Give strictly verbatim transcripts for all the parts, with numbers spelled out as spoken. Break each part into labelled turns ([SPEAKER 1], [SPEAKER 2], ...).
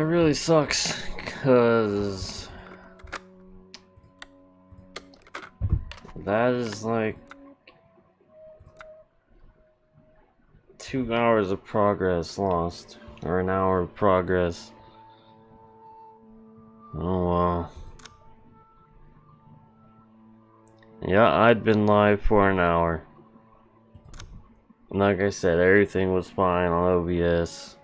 [SPEAKER 1] really sucks, cause that is like two hours of progress lost, or an hour of progress. Oh wow. Yeah, I'd been live for an hour. And like I said, everything was fine on O B S.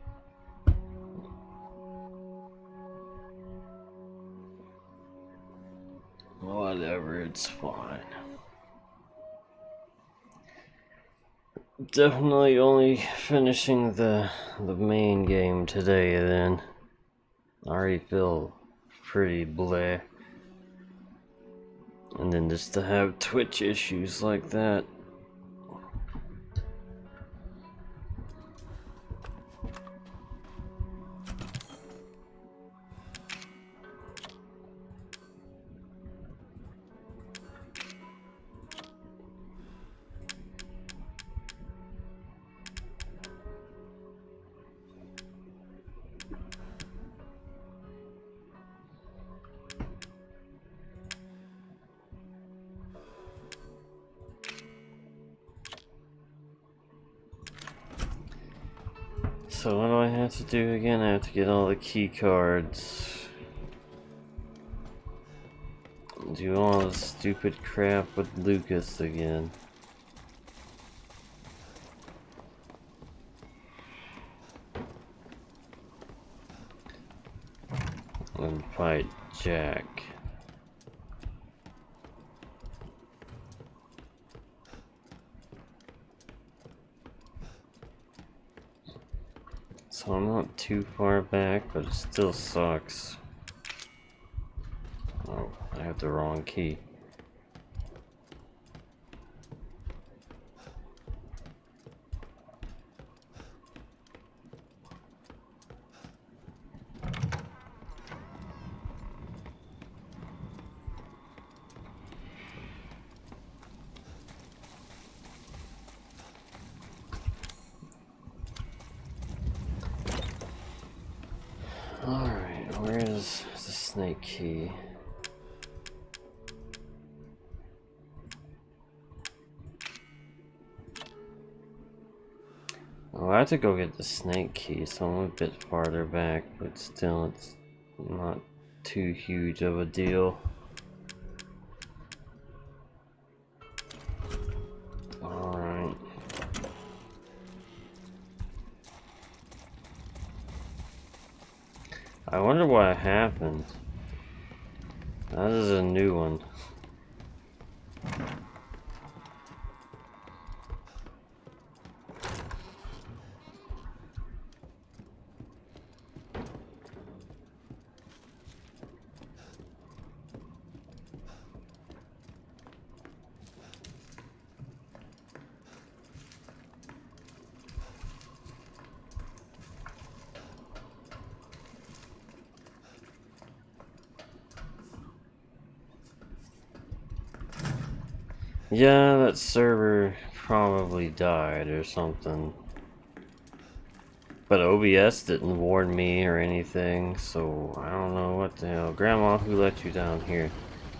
[SPEAKER 1] Whatever, it's fine. Definitely only finishing the the main game today then. I already feel pretty bleh. And then just to have Twitch issues like that. So what do I have to do again? I have to get all the key cards. Do all this stupid crap with Lucas again. And fight Jack. So I'm not too far back, but it still sucks. Oh, I have the wrong key. Alright, where is the snake key? Oh, I have to go get the snake key, so I'm a bit farther back, but still it's not too huge of a deal. Alright. I wonder what happened. That is a new one. Yeah, that server probably died or something. But O B S didn't warn me or anything, so I don't know what the hell. Grandma, who let you down here?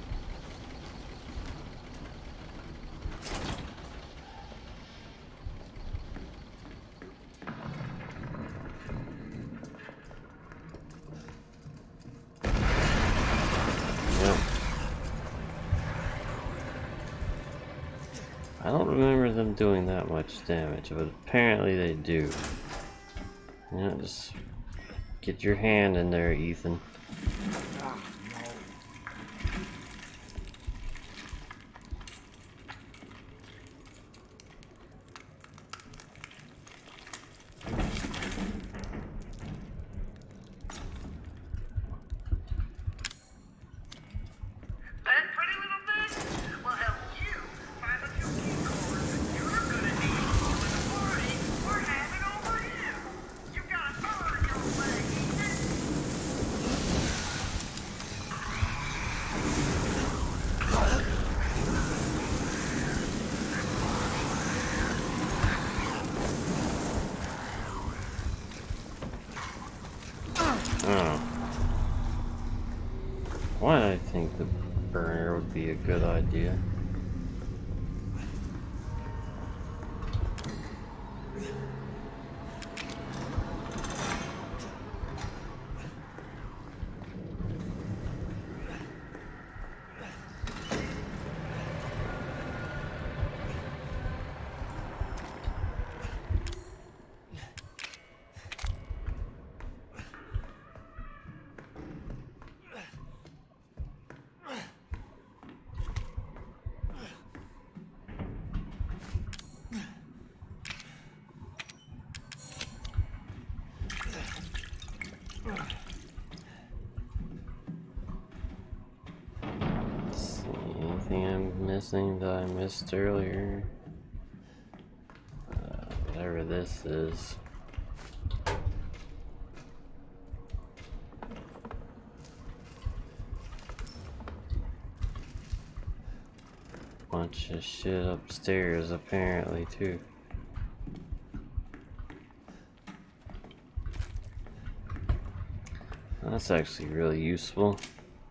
[SPEAKER 1] I don't remember them doing that much damage, but apparently they do. Yeah, just get your hand in there, Ethan. why I think the burner would be a good idea. Anything I'm missing that I missed earlier? Uh, whatever this is. Bunch of shit upstairs apparently too. That's actually really useful.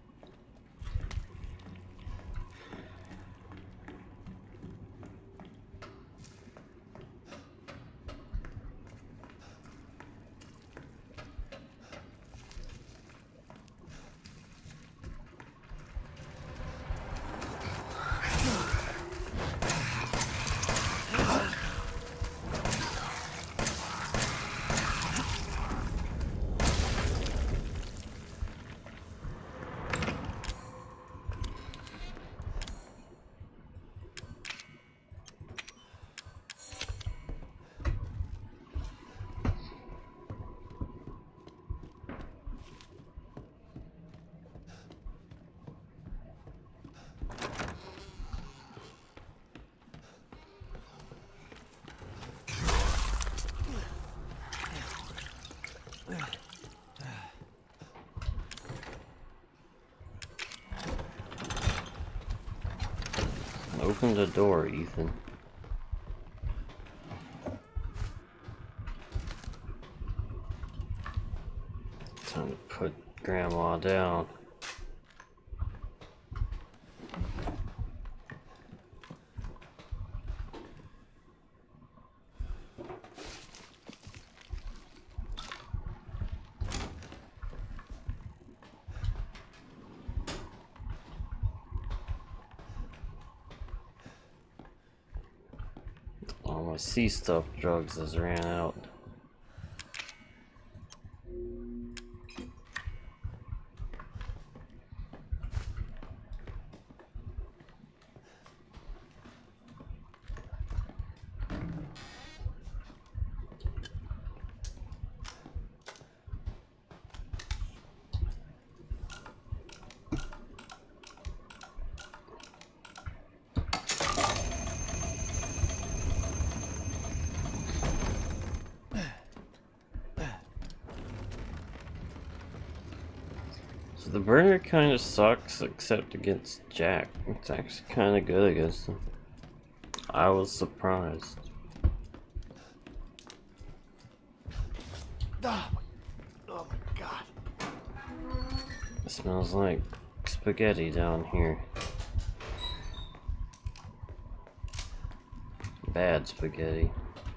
[SPEAKER 1] Open the door, Ethan. Time to put Grandma down. All my sea stuff drugs has ran out. The burner kind of sucks except against Jack. It's actually kind of good against him. I was surprised.
[SPEAKER 2] Oh my, oh my god.
[SPEAKER 1] It smells like spaghetti down here. Bad spaghetti.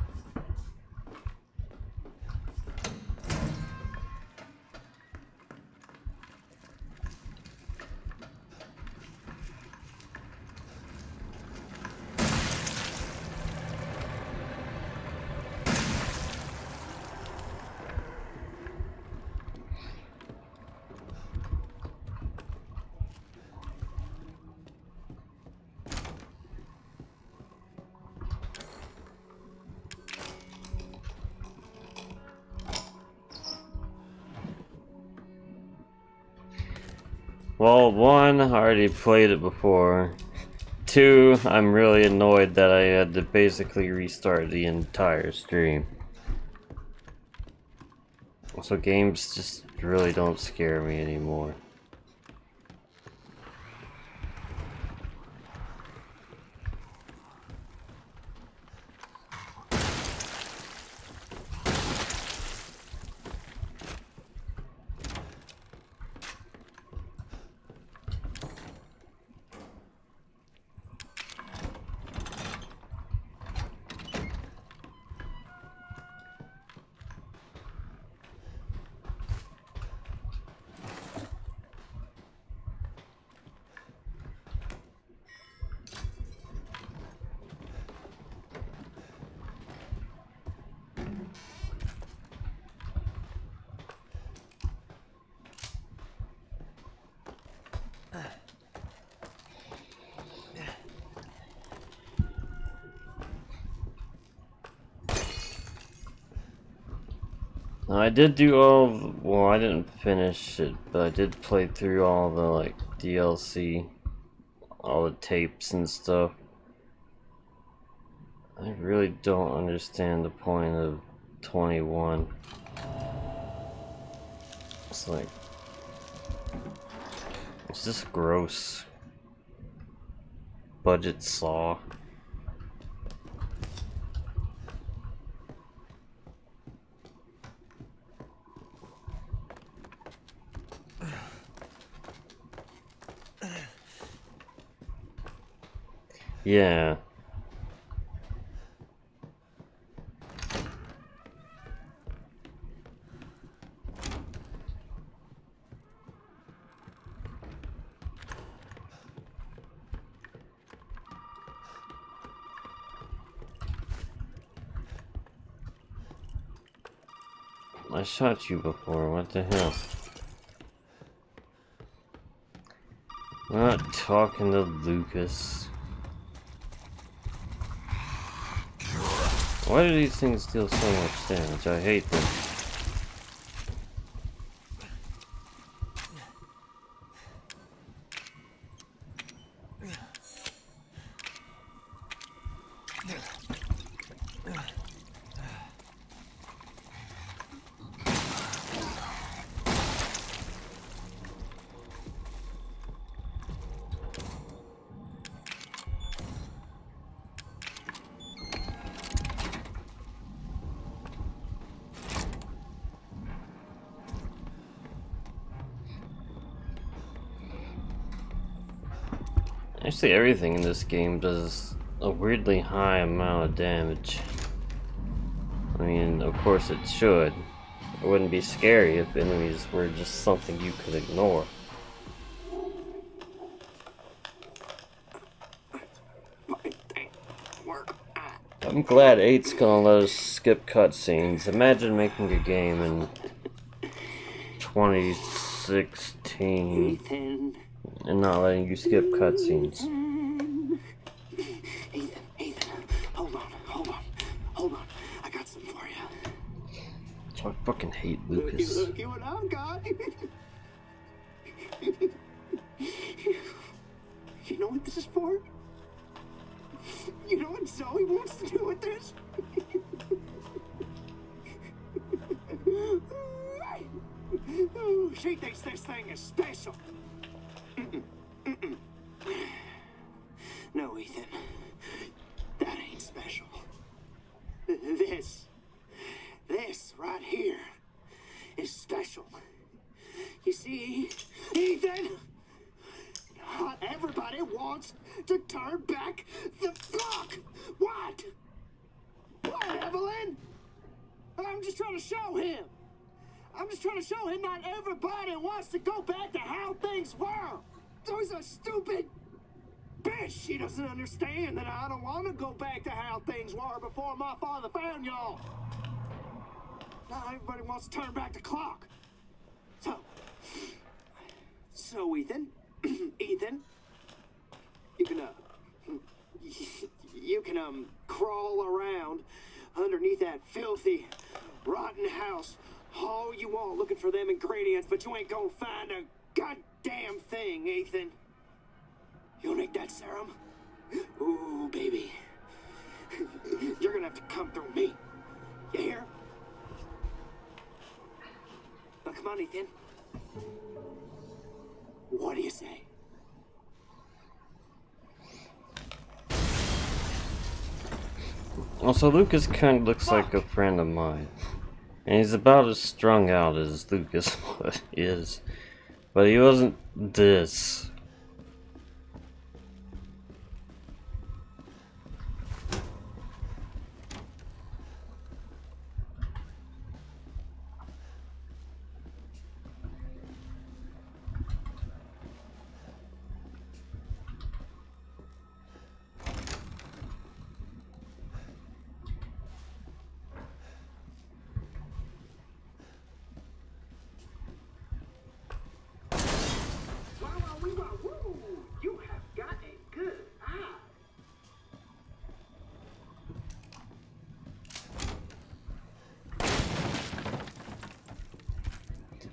[SPEAKER 1] Well, one, I already played it before. Two, I'm really annoyed that I had to basically restart the entire stream. So games just really don't scare me anymore. I did do all of, well, I didn't finish it, but I did play through all the, like, D L C, all the tapes and stuff. I really don't understand the point of twenty-one. It's like, it's just gross. Budget saw. Yeah. I shot you before, what the hell? I'm not talking to Lucas. Why do these things deal so much damage? I hate them. Actually, everything in this game does a weirdly high amount of damage. I mean, of course it should. It wouldn't be scary if enemies were just something you could ignore. I'm glad eight's gonna let us skip cutscenes. Imagine making a game in twenty sixteen and not letting you skip cutscenes.
[SPEAKER 2] Ethan, Ethan, hold on, hold on, hold on. I got some for you.
[SPEAKER 1] So I fucking hate Lucas.
[SPEAKER 2] Look, look what I've got. You know what this is for? You know what Zoe wants to do with this? She thinks this thing is special. Mm-mm. Mm-mm. No, Ethan. That ain't special. This, this right here is special. You see, Ethan? Not everybody wants to turn back the clock. What? What, Evelyn? I'm just trying to show him. I'm just trying to show him not everybody wants to go back to how things were. Zoe's a stupid bitch. She doesn't understand that I don't want to go back to how things were before my father found y'all. Not everybody wants to turn back the clock. So, so Ethan, Ethan, you can, uh, you can, um, crawl around underneath that filthy, rotten house all you want looking for them ingredients, but you ain't gonna find a goddamn thing, Ethan. You'll need that serum? Ooh, baby. You're gonna have to come through me. You hear? Now, come on, Ethan. What do you say?
[SPEAKER 1] Also, Lucas kind of looks like a friend of mine. And he's about as strung out as Lucas is. But he wasn't this.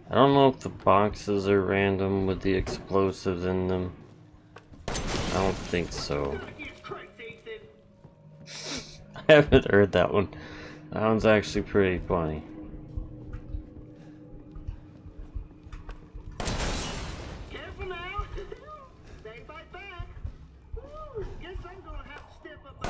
[SPEAKER 1] I don't know if the boxes are random with the explosives in them. I don't think so. I haven't heard that one. That one's actually pretty funny.
[SPEAKER 2] Careful now. Stay right back. Woo, guess I'm gonna have to step up.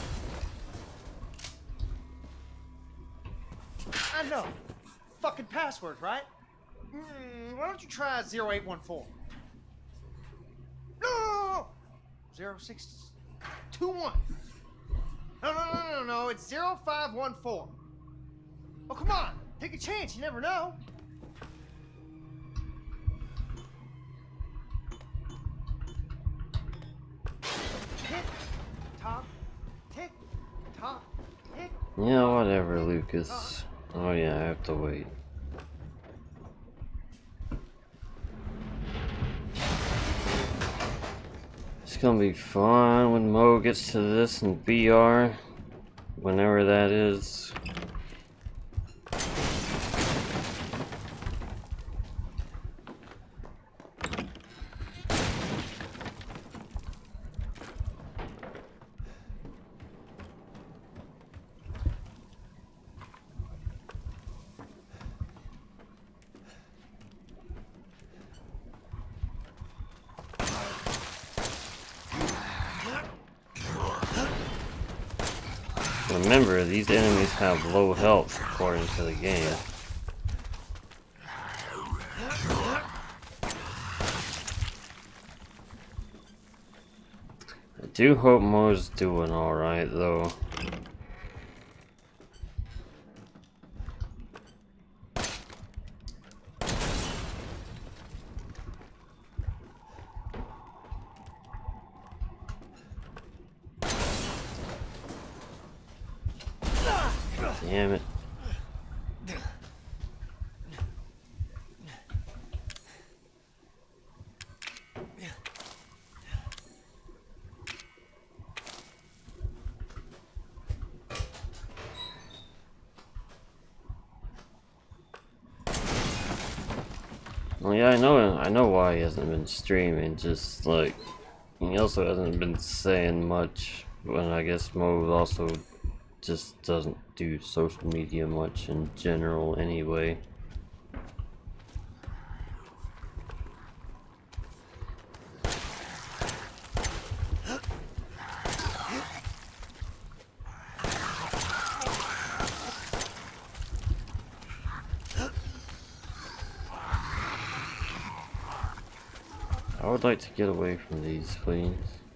[SPEAKER 3] I know. Fucking password, right? Mm, why don't you try zero eight one four? No, no, no, no. zero six two one. No, no, no, no, no. It's zero five one four. Oh, come on. Take a chance. You never know. Tick, tock, tick, tock, tick.
[SPEAKER 1] Yeah, whatever, Lucas. Oh yeah, I have to wait. It's gonna be fun when Mo gets to this in V R, whenever that is. Remember, these enemies have low health according to the game. I do hope Mo's doing alright though. Damn it. Well, yeah, I know, I know why he hasn't been streaming, just like, he also hasn't been saying much, when I guess Mo also just doesn't do social media much in general anyway. I would like to get away from these, please.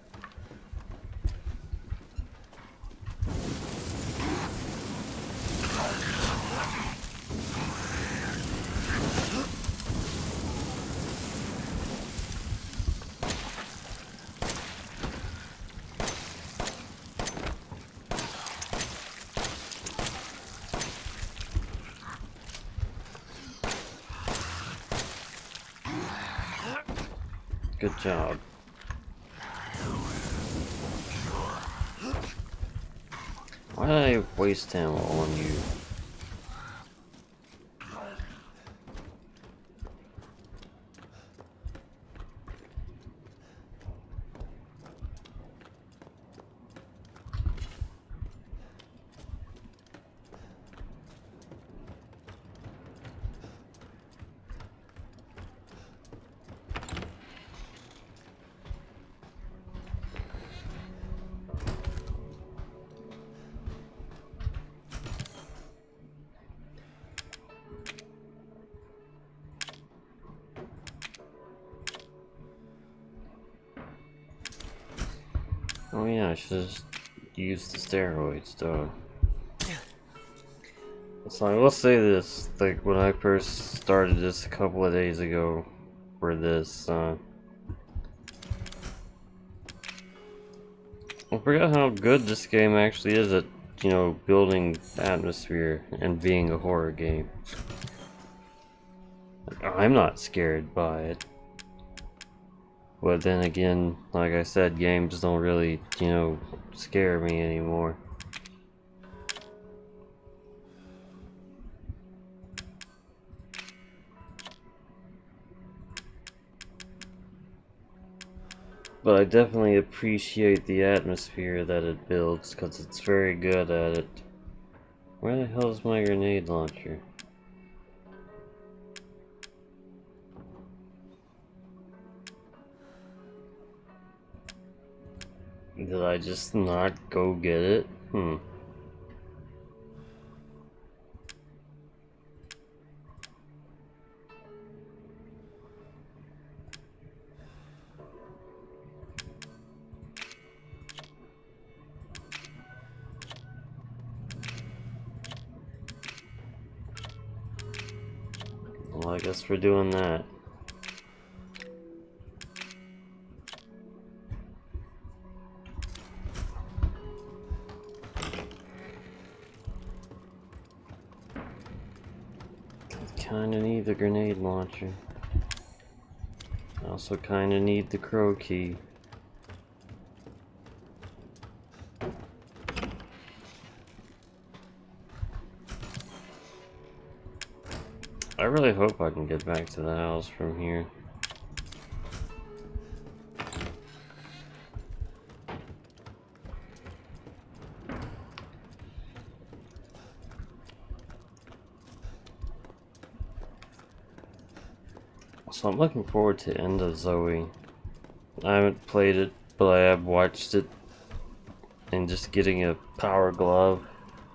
[SPEAKER 1] Good job. Why did I waste ammo on you? Oh yeah, I should just use the steroids though. So I will say this, like when I first started this a couple of days ago for this, uh, I forgot how good this game actually is at, you know, building atmosphere and being a horror game. I'm not scared by it. But then again, like I said, games don't really, you know, scare me anymore. But I definitely appreciate the atmosphere that it builds, because it's very good at it. Where the hell is my grenade launcher? Did I just not go get it? Hmm. Well, I guess we're doing that. Kinda need the grenade launcher. I also kinda need the crow key. I really hope I can get back to the house from here. So I'm looking forward to End of Zoe. I haven't played it, but I have watched it. And just getting a power glove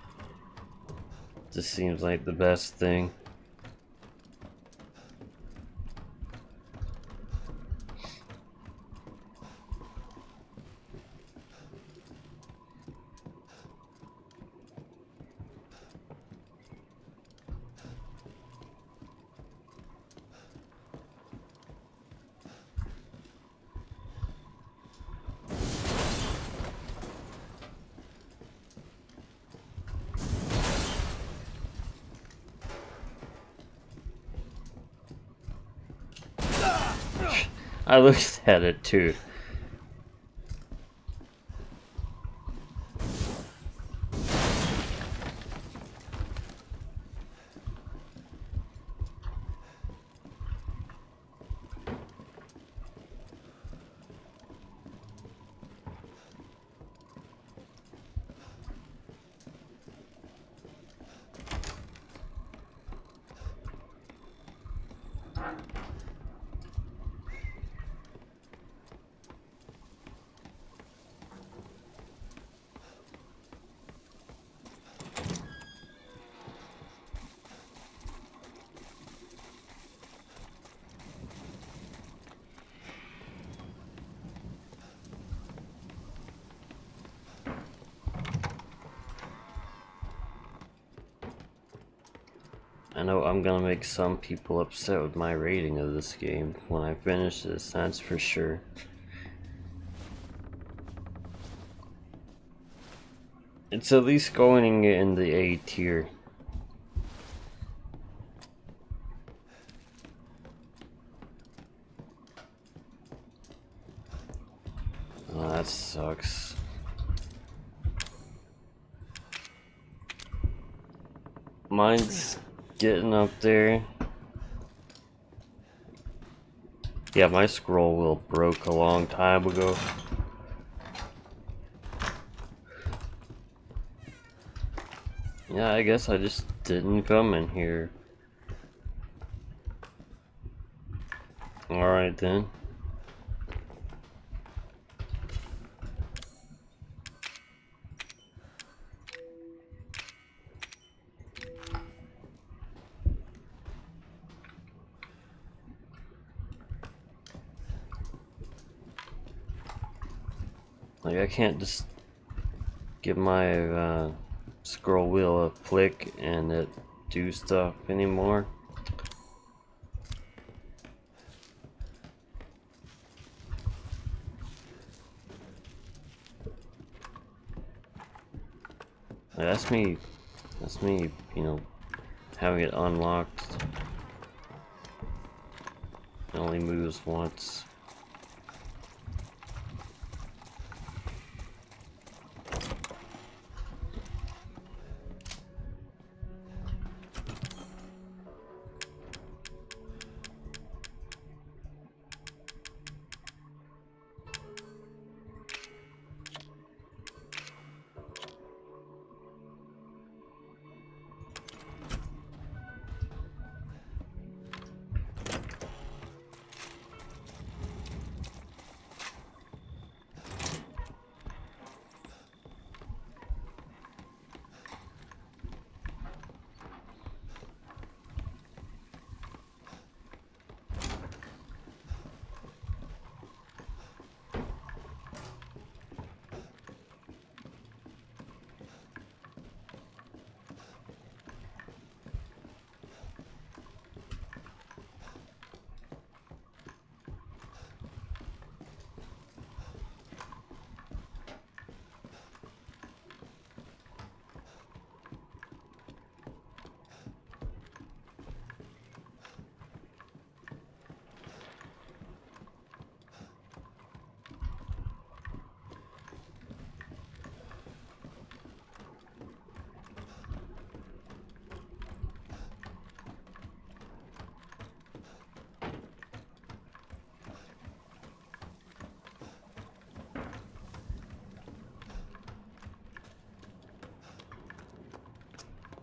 [SPEAKER 1] just seems like the best thing. I looked at it too. I know I'm gonna make some people upset with my rating of this game when I finish this, that's for sure. It's at least going in the A tier. Oh, that sucks. Mine's getting up there. Yeah, my scroll wheel broke a long time ago. Yeah, I guess I just didn't come in here. Alright then. Like, I can't just give my uh, scroll wheel a flick and it do stuff anymore. Like, that's me, that's me, you know, having it unlocked. It only moves once.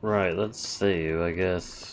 [SPEAKER 1] Right, let's save, I guess.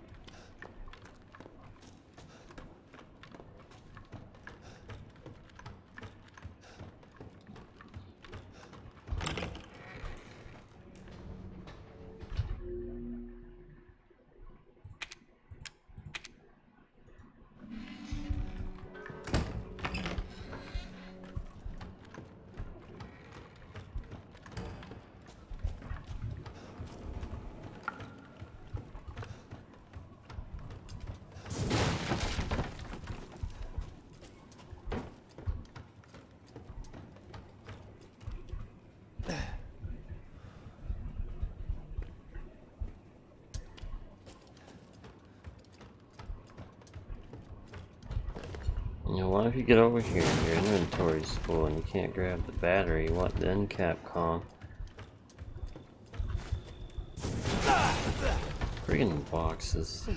[SPEAKER 1] You know, what if you get over here and your inventory's full and you can't grab the battery? What then, Capcom? Friggin' boxes.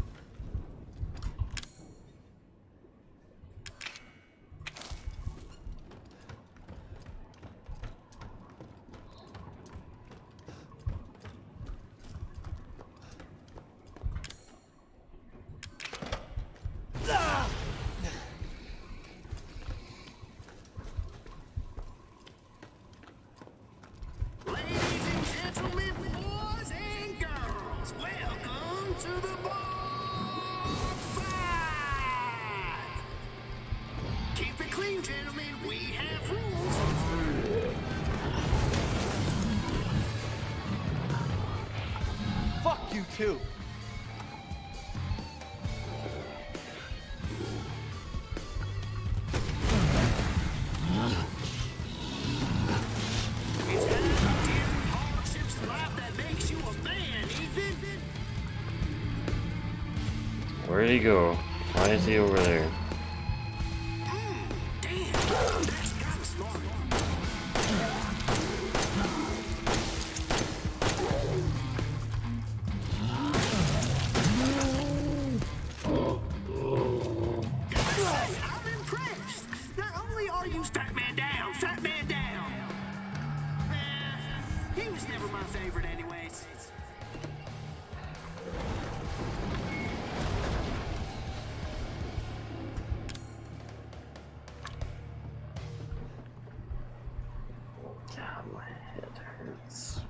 [SPEAKER 3] Too.
[SPEAKER 1] Where'd he go? Why is he over there? God, my head hurts.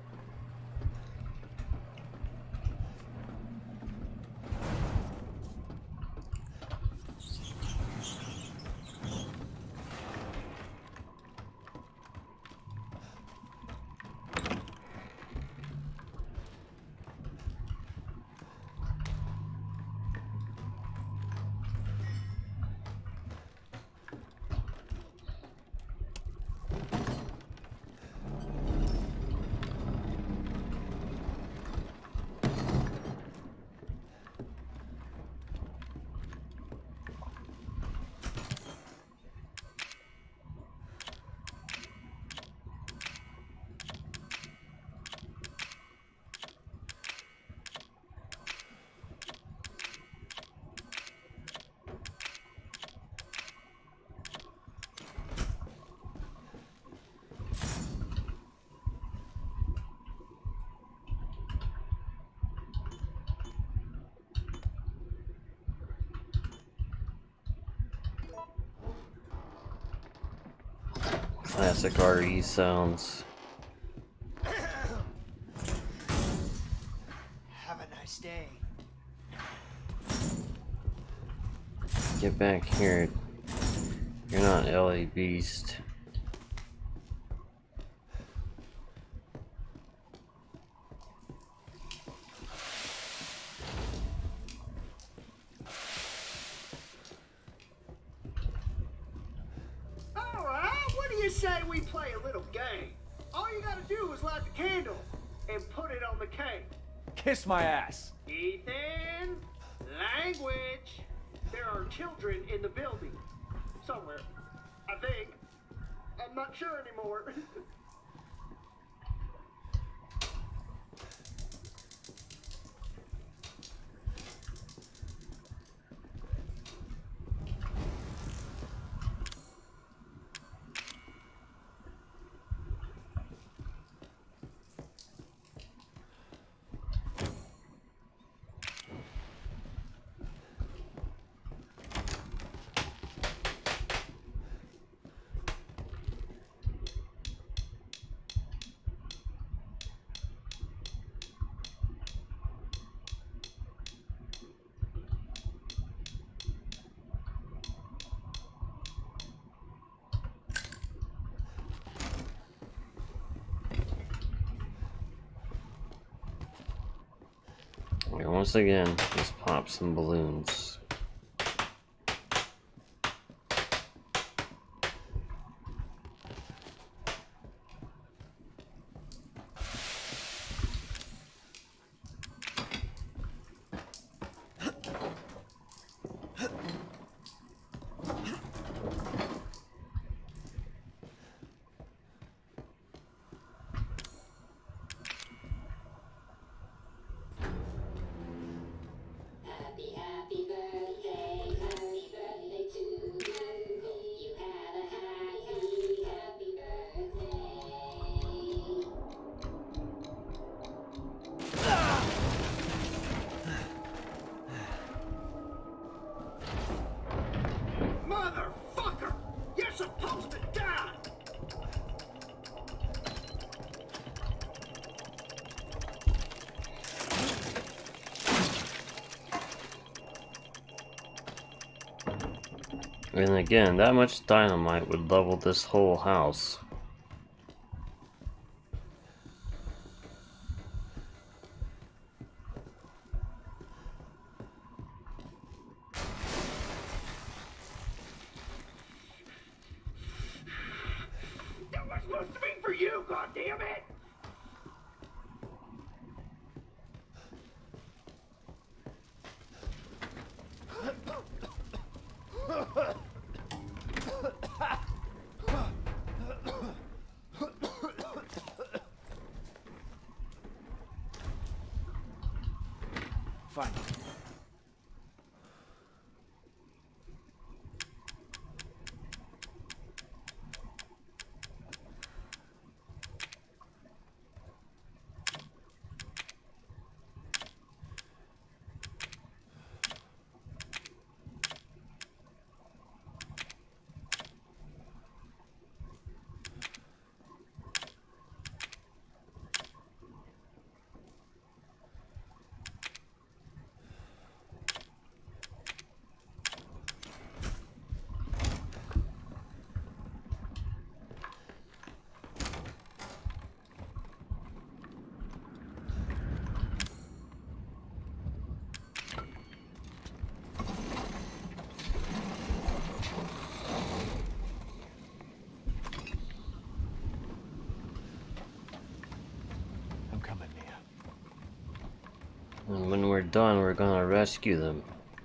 [SPEAKER 1] Classic R E sounds.
[SPEAKER 3] Have a nice day.
[SPEAKER 1] Get back here. You're not L A Beast.
[SPEAKER 2] Say we play a little game. All you gotta do is light the candle and put it on the cake.
[SPEAKER 3] Kiss my ass.
[SPEAKER 2] Ethan, language. There are children in the building. Somewhere. I think. I'm not sure anymore.
[SPEAKER 1] Once again, let's pop some balloons.
[SPEAKER 2] Motherfucker! You're supposed to die!
[SPEAKER 1] And again, that much dynamite would level this whole house.
[SPEAKER 2] That was supposed to be for you, goddammit!
[SPEAKER 3] Fine.
[SPEAKER 1] And when we're done, we're gonna rescue them.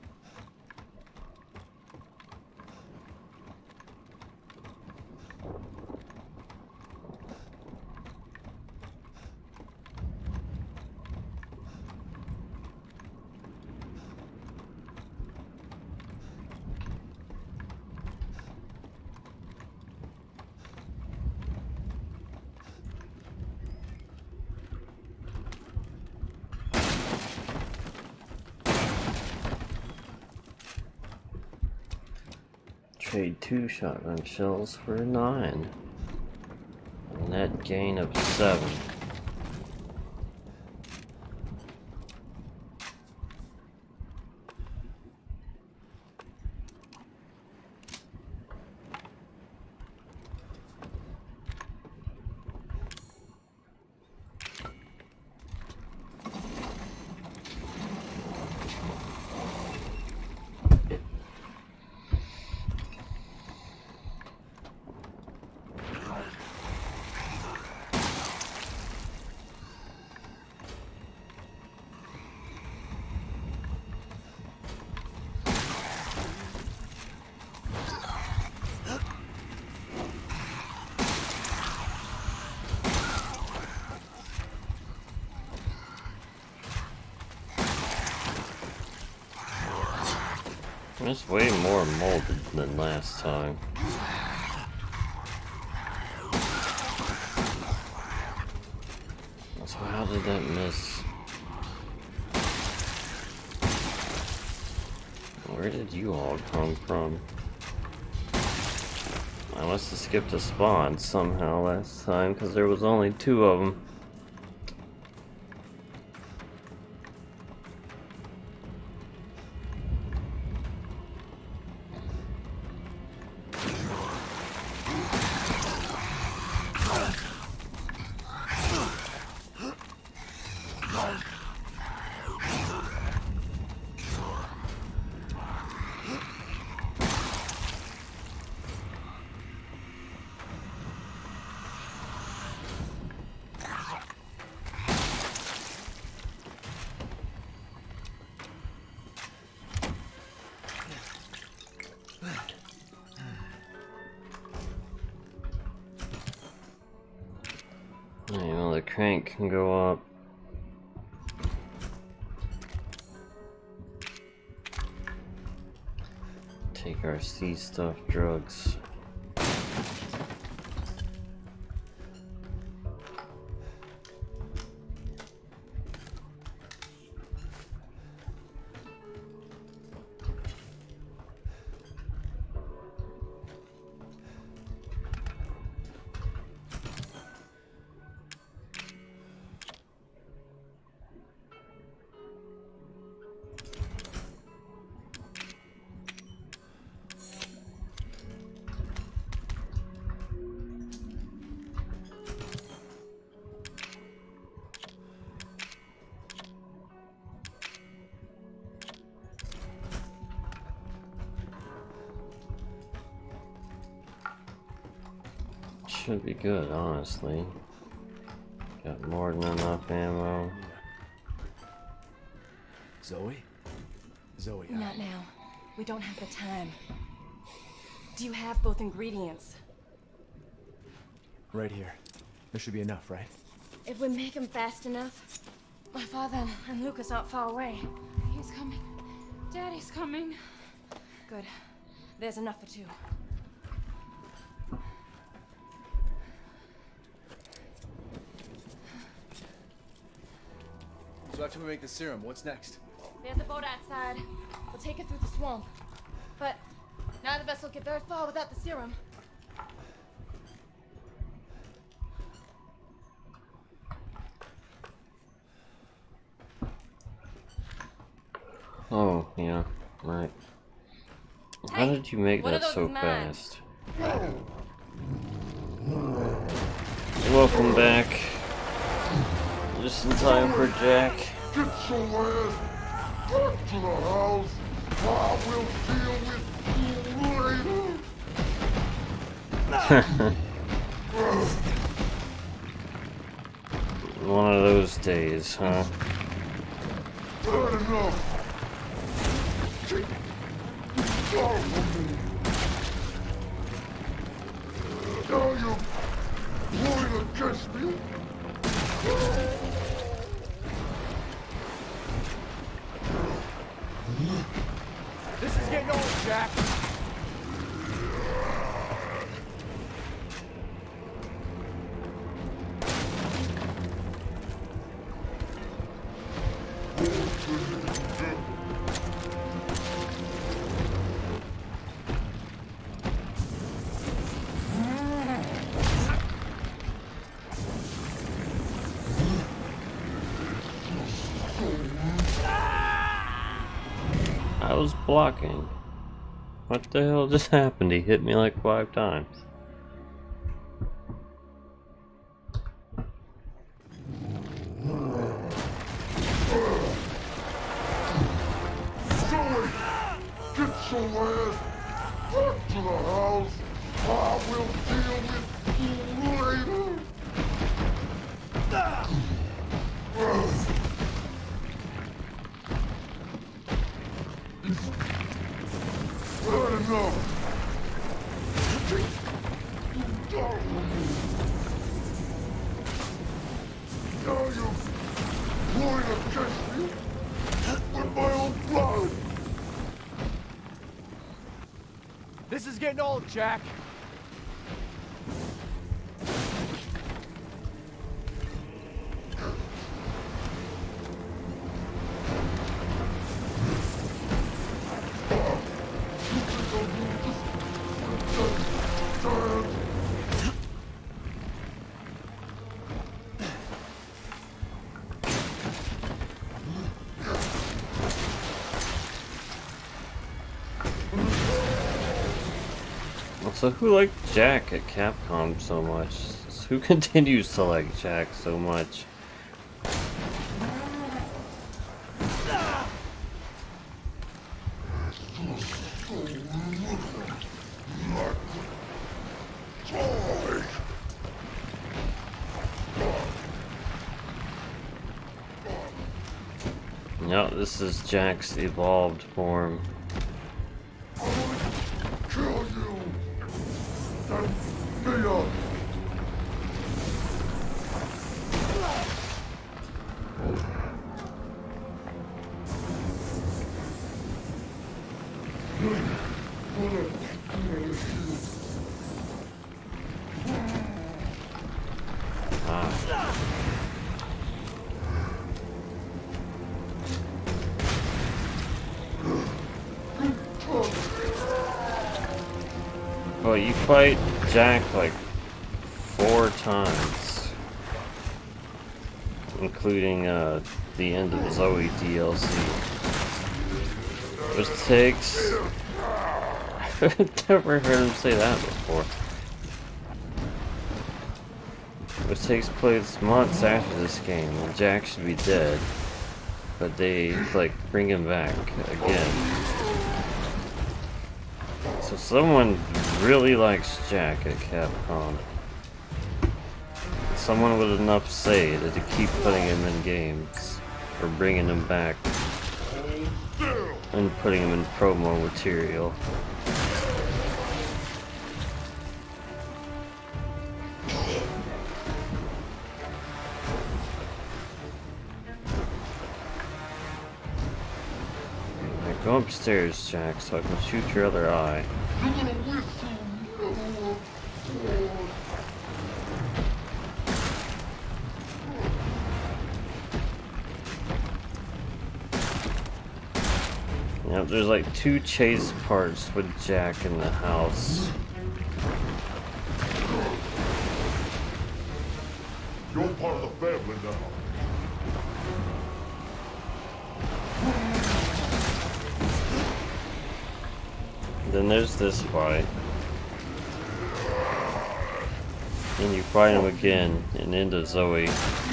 [SPEAKER 1] Trade two shotgun shells for nine. A net gain of seven. It's way more molded than last time. So how did that miss? Where did you all come from? I must have skipped a spawn somehow last time because there was only two of them. crank can go up. Take our sea stuff drugs. Should be good, honestly. Got more than enough ammo.
[SPEAKER 4] Zoe? Zoe,
[SPEAKER 5] Not
[SPEAKER 4] I...
[SPEAKER 5] now. We don't have the time. Do you have both ingredients?
[SPEAKER 4] Right here. There should be enough, right?
[SPEAKER 5] If we make them fast enough. My father and Lucas aren't far away.
[SPEAKER 6] He's coming. Daddy's coming.
[SPEAKER 5] Good. There's enough for two.
[SPEAKER 4] So after we make the serum, what's next?
[SPEAKER 5] There's a boat outside. We'll take it through the swamp. But neither of us will get very far without the serum.
[SPEAKER 1] Oh, yeah, right. How
[SPEAKER 5] Hey,
[SPEAKER 1] did you make
[SPEAKER 5] one of
[SPEAKER 1] that
[SPEAKER 5] those
[SPEAKER 1] so
[SPEAKER 5] is mine.
[SPEAKER 1] fast? Welcome back. Just in time for Jack.
[SPEAKER 7] Get your ass back to the house. I will deal with you later.
[SPEAKER 1] One of those days, huh?
[SPEAKER 7] Bad enough. Take go from me. Now you're going against me.
[SPEAKER 4] This is getting old, Jack!
[SPEAKER 1] I was blocking. What the hell just happened? He hit me like five times.
[SPEAKER 7] Zoe, get your ass back to the house. I will deal with you later. Bad enough. Take go from me. Now you're going against me with my own blood.
[SPEAKER 4] This is getting old, Jack!
[SPEAKER 1] So who liked Jack at Capcom so much? Who continues to like Jack so much? No, this is Jack's evolved form.
[SPEAKER 7] Kill you. And me up.
[SPEAKER 1] Ah. Well, you fight Jack like four times, including uh, the end of Zoe D L C, which takes... I've never heard him say that before. Which takes place months after this game, and Jack should be dead, but they like bring him back again. So someone really likes Jack at Capcom. Someone with enough say to keep putting him in games, or bringing him back, and putting him in promo material. Right, go upstairs, Jack, so I can shoot your other eye.
[SPEAKER 7] You're gonna wish you never were born.
[SPEAKER 1] Yep, there's like two chase parts with Jack in the house.
[SPEAKER 7] You're part of the family now.
[SPEAKER 1] Then there's this fight. And you fight him again, and into Zoe.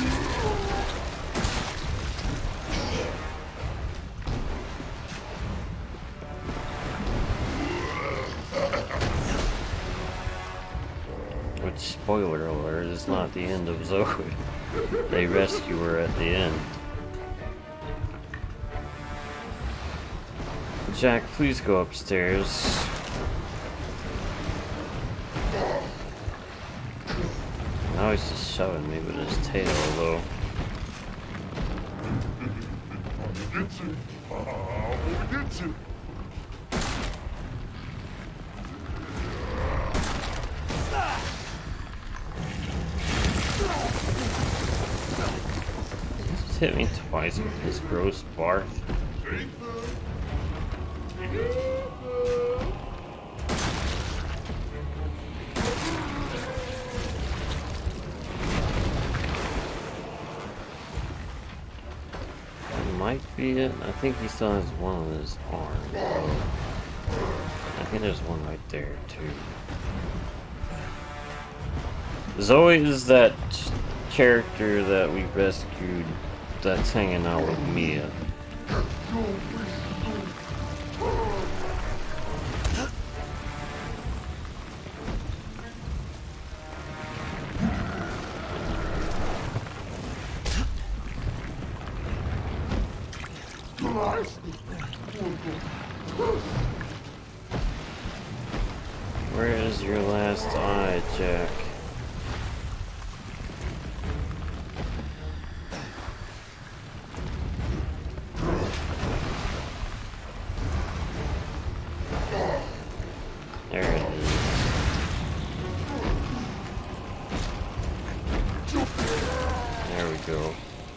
[SPEAKER 1] Which, spoiler alert, is not the end of Zoe. They rescue her at the end. Jack, please go upstairs. Now he's just shoving me with his tail, though.
[SPEAKER 7] Get you. I'm gonna get you.
[SPEAKER 1] Just hit me twice with his gross barf. Might be it. I think he still has one on his arm. I think there's one right there too. Zoe is that character that we rescued that's hanging out with Mia. Where is your last eye, Jack? There it is. There we go.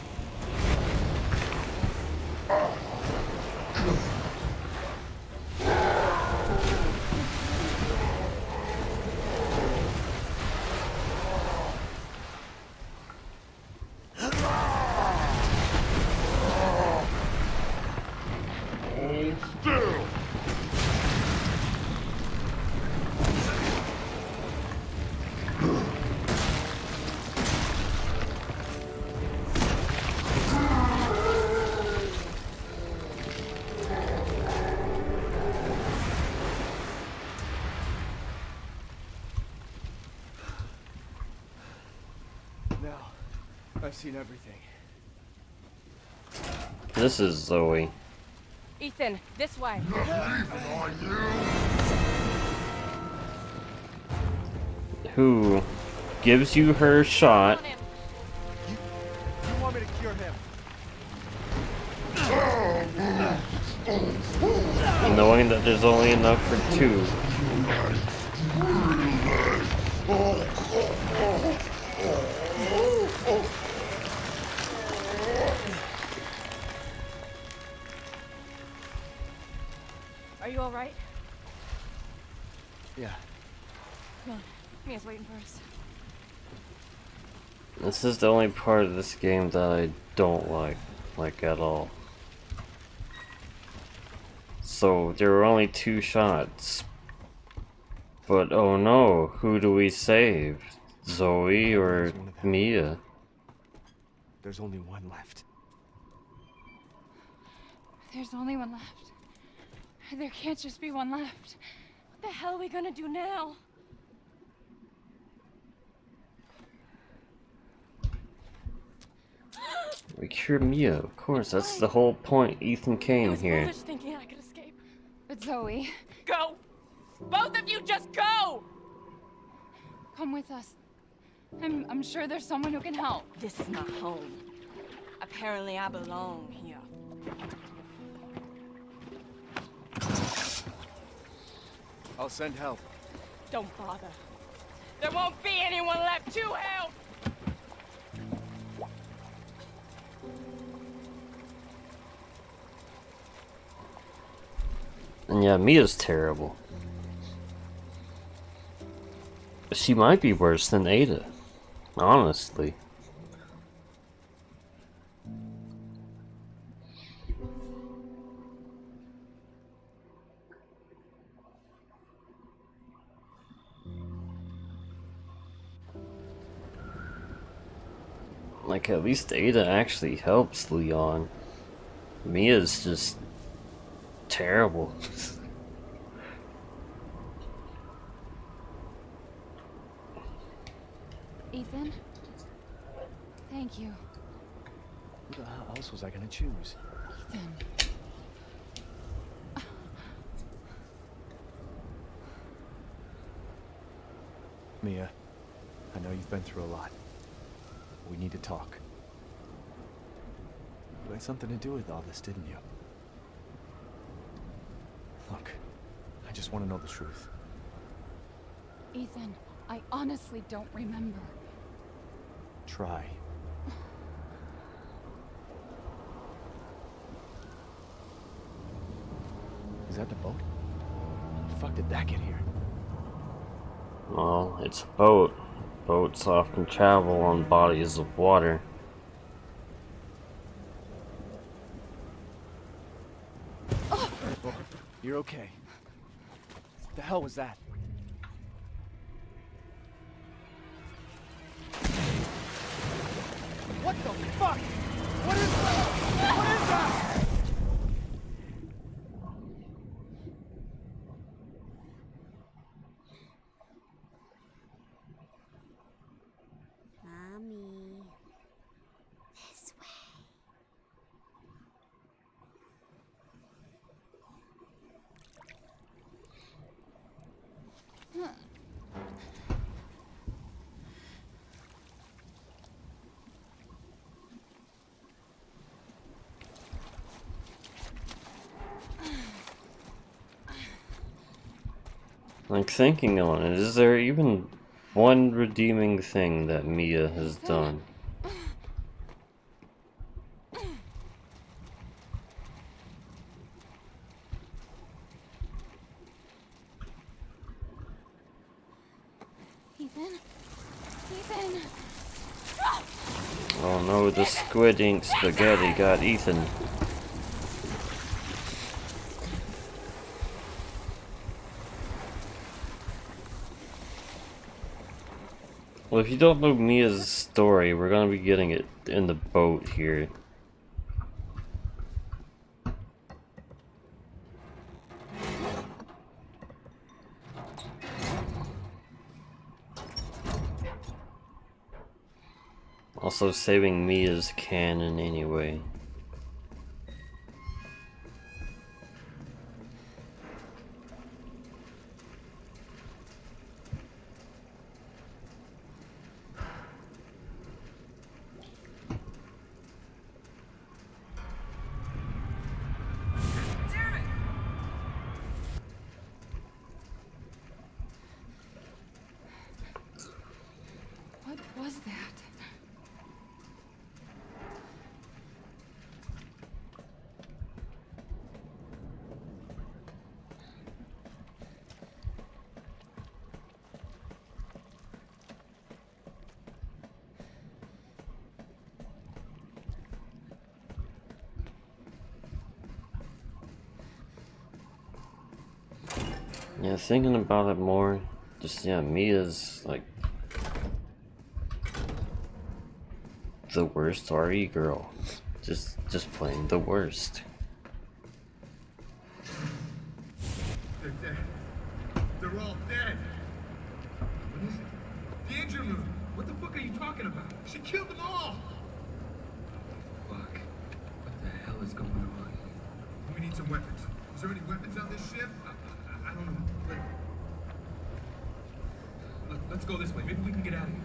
[SPEAKER 4] Now, I've seen everything.
[SPEAKER 1] This is Zoe.
[SPEAKER 6] Ethan, this way.
[SPEAKER 1] Who gives you her shot.
[SPEAKER 4] You want me to cure him?
[SPEAKER 1] knowing that there's only enough for two.
[SPEAKER 6] Are you alright?
[SPEAKER 4] Yeah.
[SPEAKER 6] Come on. Mia's waiting for us.
[SPEAKER 1] This is the only part of this game that I don't like, like at all. So there were only two shots. But oh no, who do we save? Zoe or Mia?
[SPEAKER 4] There's only one left.
[SPEAKER 6] There's only one left. There can't just be one left. What the hell are we gonna do now?
[SPEAKER 1] We cure Mia, of course. That's the whole point. Ethan came
[SPEAKER 6] I was
[SPEAKER 1] here.
[SPEAKER 6] foolish thinking I could escape. But Zoe, go! Both of you just go! Come with us. I'm I'm sure there's someone who can help.
[SPEAKER 8] This is not home. Apparently I belong here.
[SPEAKER 4] I'll send help.
[SPEAKER 6] Don't bother. There won't be anyone left to help!
[SPEAKER 1] And yeah, Mia's terrible. She might be worse than Ada, honestly. Like, at least Ada actually helps Leon. Mia's just terrible.
[SPEAKER 6] Ethan? Thank you.
[SPEAKER 4] Who the hell else was I gonna choose?
[SPEAKER 6] Ethan.
[SPEAKER 4] Mia, I know you've been through a lot. We need to talk. You had something to do with all this, didn't you? Look, I just want to know the truth.
[SPEAKER 6] Ethan, I honestly don't remember.
[SPEAKER 4] Try. Is that the boat? How the fuck did that get here?
[SPEAKER 1] Well, it's a boat. Boats often travel on bodies of water.
[SPEAKER 4] Oh, you're okay. What the hell was that? What the fuck? What is that? What is that?
[SPEAKER 9] Mommy. This way.
[SPEAKER 1] Like, thinking on it, is there even one redeeming thing that Mia has done?
[SPEAKER 6] Ethan? Ethan!
[SPEAKER 1] Oh no, the squid ink spaghetti got Ethan. Well, if you don't know Mia's story, we're gonna be getting it in the boat here. Also saving Mia's canon anyway. Yeah, thinking about it more, just yeah, Mia's like the worst R E girl. Just just plain the worst.
[SPEAKER 7] They're dead. They're all dead. What is it? The engine room. What the fuck are you talking about? She killed them all. Fuck. What the hell is going on? We need some weapons. Is there any weapons on this ship? I, I, I don't know. Wait. Look, let's go this way. Maybe we can get out of here.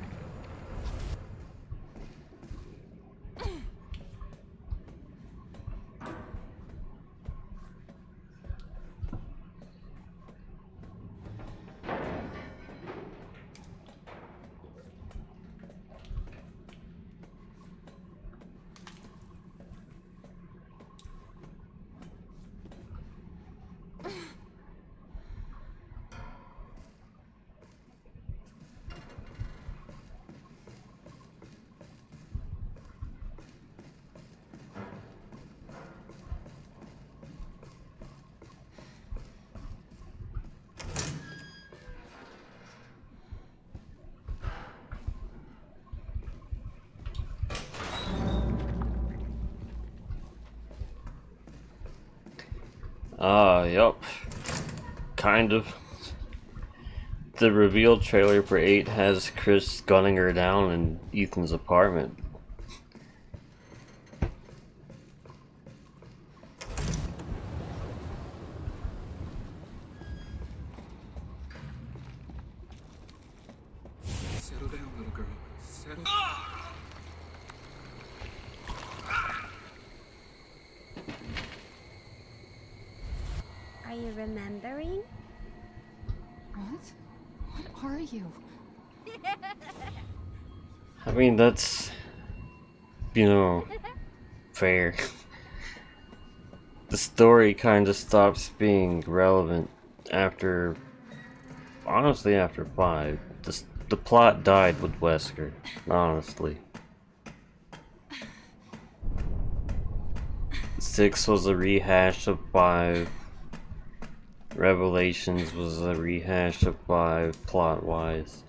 [SPEAKER 1] Ah, uh, yup. Kind of. The reveal trailer for eight has Chris gunning her down in Ethan's apartment.
[SPEAKER 7] Settle down, little girl. Settle.
[SPEAKER 9] Are you remembering?
[SPEAKER 6] What? What are you?
[SPEAKER 1] I mean, that's, you know, fair. The story kind of stops being relevant after, honestly, after five. The, the plot died with Wesker, honestly. Six was a rehash of five. Revelations was a rehash of five, plot-wise.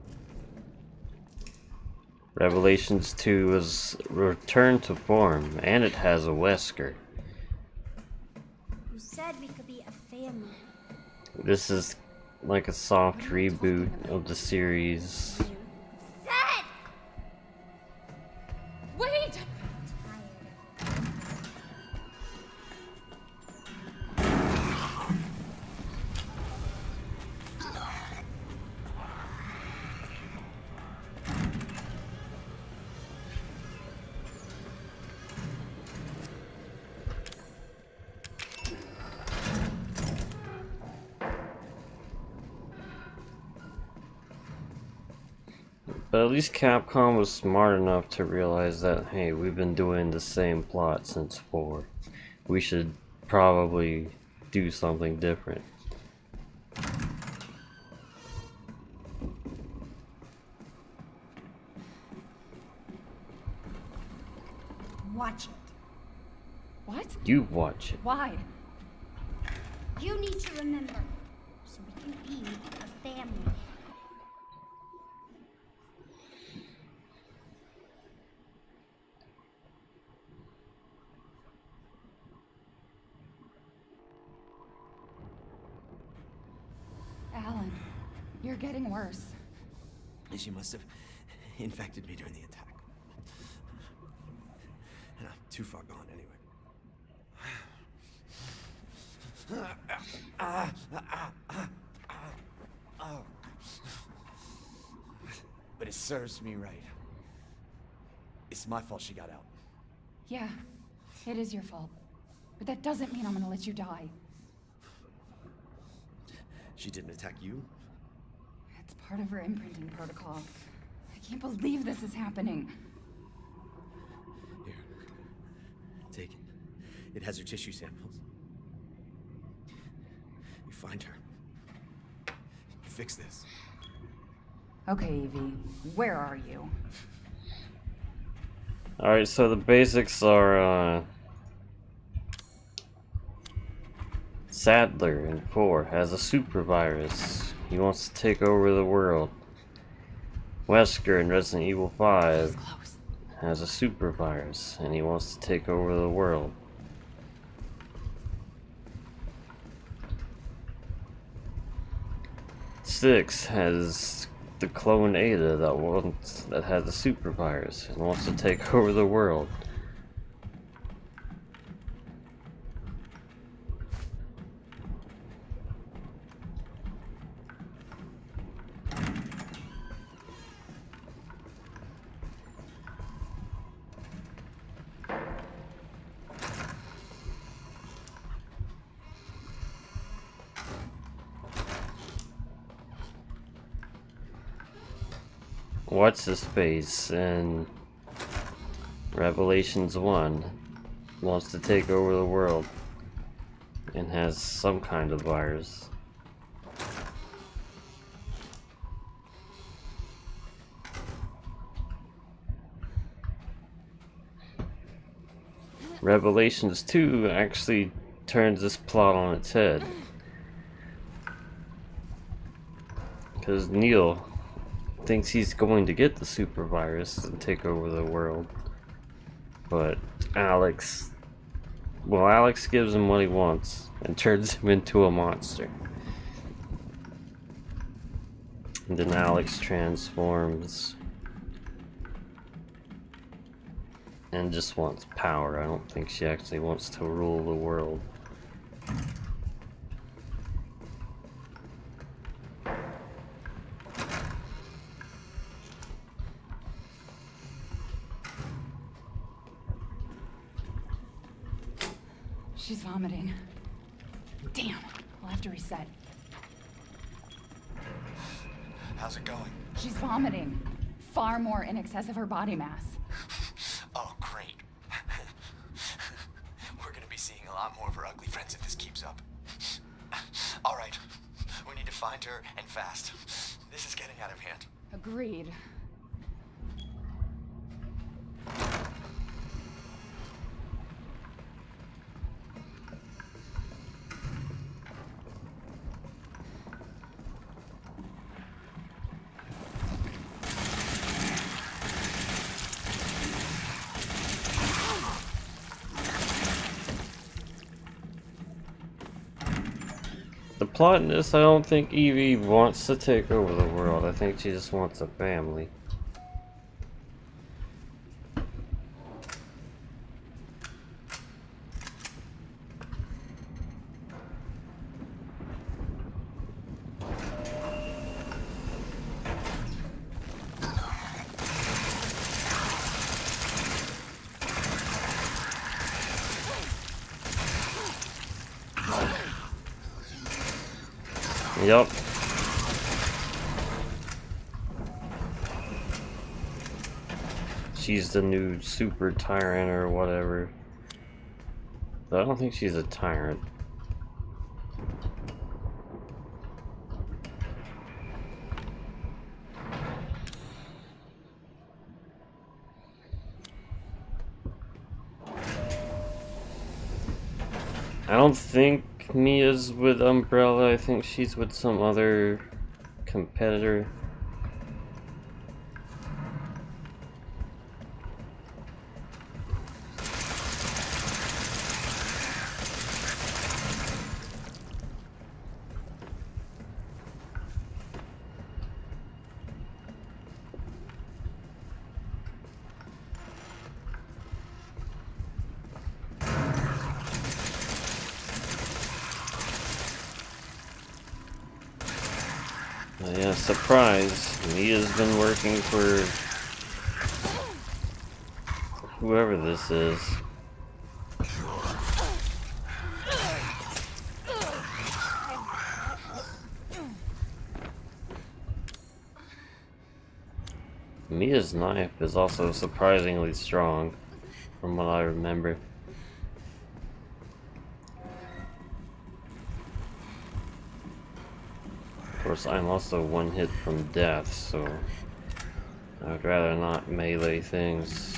[SPEAKER 1] Revelations two was return to form, and it has a Wesker.
[SPEAKER 9] You said we could be a family.
[SPEAKER 1] This is like a soft reboot of the series.
[SPEAKER 9] Said!
[SPEAKER 6] Wait!
[SPEAKER 1] But at least Capcom was smart enough to realize that, hey, we've been doing the same plot since four. We should probably do something different.
[SPEAKER 9] Watch it.
[SPEAKER 6] What?
[SPEAKER 1] You watch it.
[SPEAKER 6] Why?
[SPEAKER 9] You need to remember, so we can be a family.
[SPEAKER 6] Alan, you're getting worse.
[SPEAKER 2] She must have infected me during the attack. And I'm too far gone anyway. But it serves me right. It's my fault she got out.
[SPEAKER 6] Yeah, it is your fault. But that doesn't mean I'm gonna let you die.
[SPEAKER 2] She didn't attack you?
[SPEAKER 6] It's part of her imprinting protocol. I can't believe this is happening.
[SPEAKER 2] Here. Take it. It has her tissue samples. You find her. You fix this.
[SPEAKER 6] Okay, Evie, where are you?
[SPEAKER 1] Alright, so the basics are, uh... Sadler in four has a super virus. He wants to take over the world. Wesker in Resident Evil five has a super virus and he wants to take over the world. Six has the clone Ada that wants that has a super virus and wants to take over the world. What's his face in Revelations one wants to take over the world and has some kind of virus. Revelations two actually turns this plot on its head, because Neil thinks he's going to get the super virus and take over the world, but Alex, well, Alex gives him what he wants and turns him into a monster. And then Alex transforms and just wants power. I don't think she actually wants to rule the world.
[SPEAKER 6] She's vomiting. Damn, we'll have to reset.
[SPEAKER 4] How's it going?
[SPEAKER 6] She's vomiting. Far more in excess of her body mass.
[SPEAKER 4] Oh, great. We're gonna be seeing a lot more of her ugly friends if this keeps up. All right, we need to find her, and fast. This is getting out of hand.
[SPEAKER 6] Agreed.
[SPEAKER 1] The plot in this, I don't think Evie wants to take over the world. I think she just wants a family. Yup. She's the new super tyrant or whatever. But I don't think she's a tyrant. I don't think Mia's with Umbrella. I think she's with some other competitor. Yeah, surprise. Mia's been working for whoever this is. Mia's knife is also surprisingly strong, from what I remember. Of course, I'm also one hit from death, so I would rather not melee things.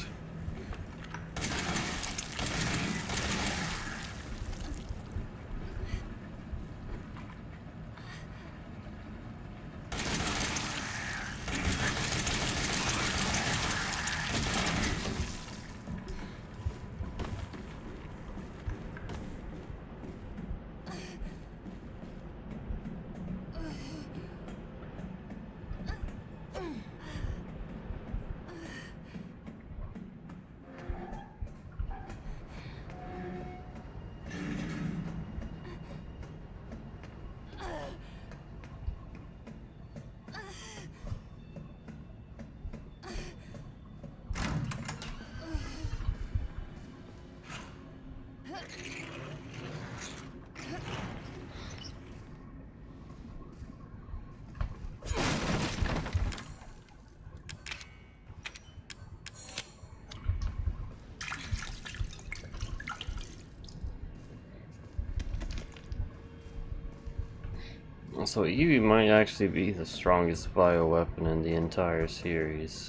[SPEAKER 1] So Evie might actually be the strongest bioweapon in the entire series.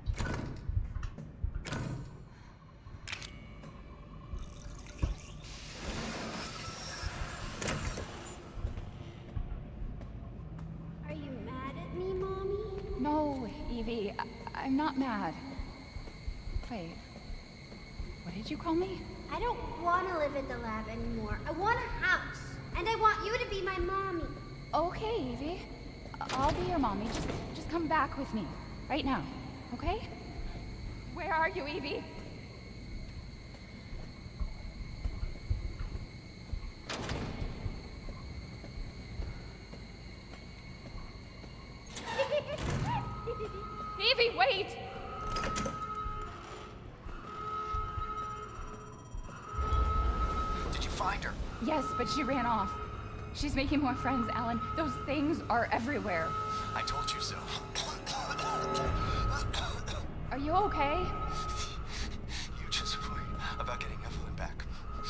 [SPEAKER 9] Are you mad at me, Mommy?
[SPEAKER 6] No, Evie, I I'm not mad. Wait, what did you call me?
[SPEAKER 9] I don't want to live at the lab anymore. I want a house. And I want you to be my mommy.
[SPEAKER 6] Okay, Evie. I- I'll be your mommy. Just, just come back with me. Right now, okay? Where are you, Evie? Evie, wait!
[SPEAKER 4] Did you find her?
[SPEAKER 6] Yes, but she ran off. She's making more friends, Alan. Those things are everywhere.
[SPEAKER 4] I told you so.
[SPEAKER 6] Are you okay?
[SPEAKER 4] You just worry about getting Evelyn back.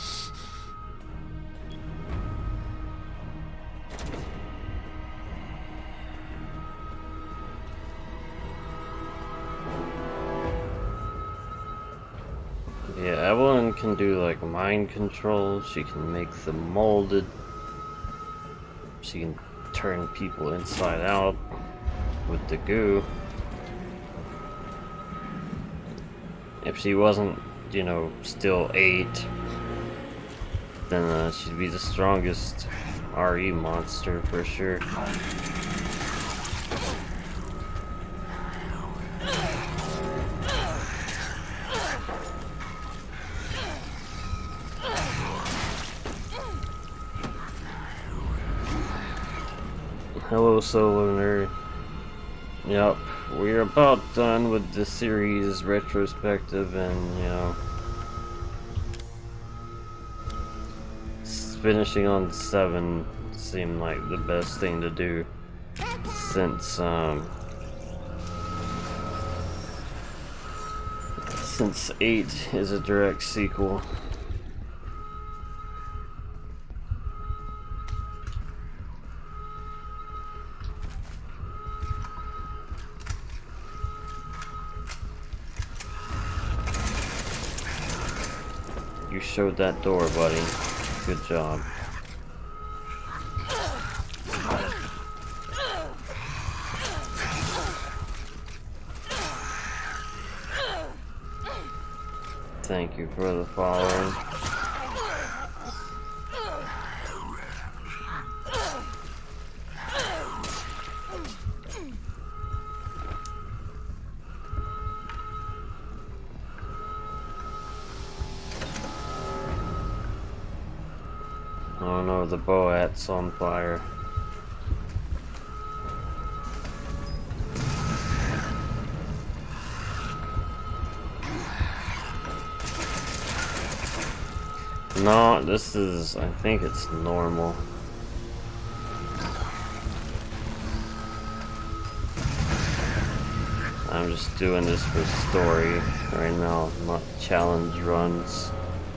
[SPEAKER 1] Yeah, Evelyn can do like mind control, she can make them molded, she can turn people inside out with the goo. If she wasn't, you know, still eight, then uh, she'd be the strongest R E monster for sure. Hello, Solar. Yep, we're about done with the series retrospective, and you know, finishing on seven seemed like the best thing to do since um since eight is a direct sequel. You showed that door, buddy. Good job. Thank you for the following. Oh no, the Boat's on fire. No, this is, I think it's normal. I'm just doing this for story right now, not challenge runs.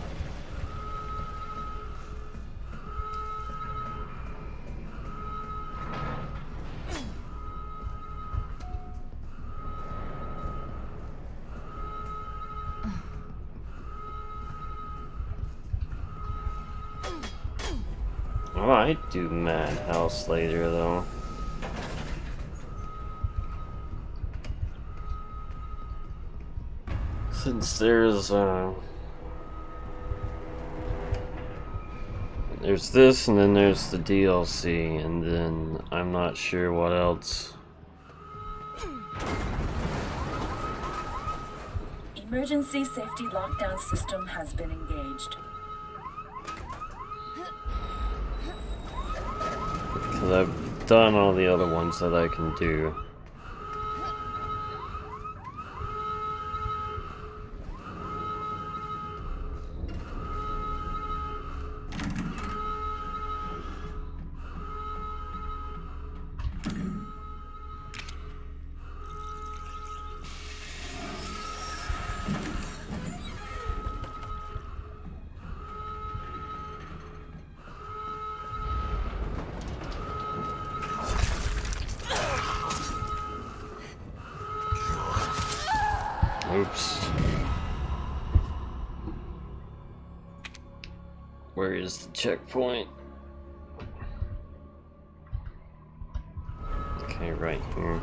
[SPEAKER 1] Oh, I do Madhouse later though. Since there's uh there's this and then there's the D L C and then I'm not sure what else.
[SPEAKER 10] Emergency safety lockdown system has been engaged.
[SPEAKER 1] Because I've done all the other ones that I can do. Oops. Where is the checkpoint? Okay, right here.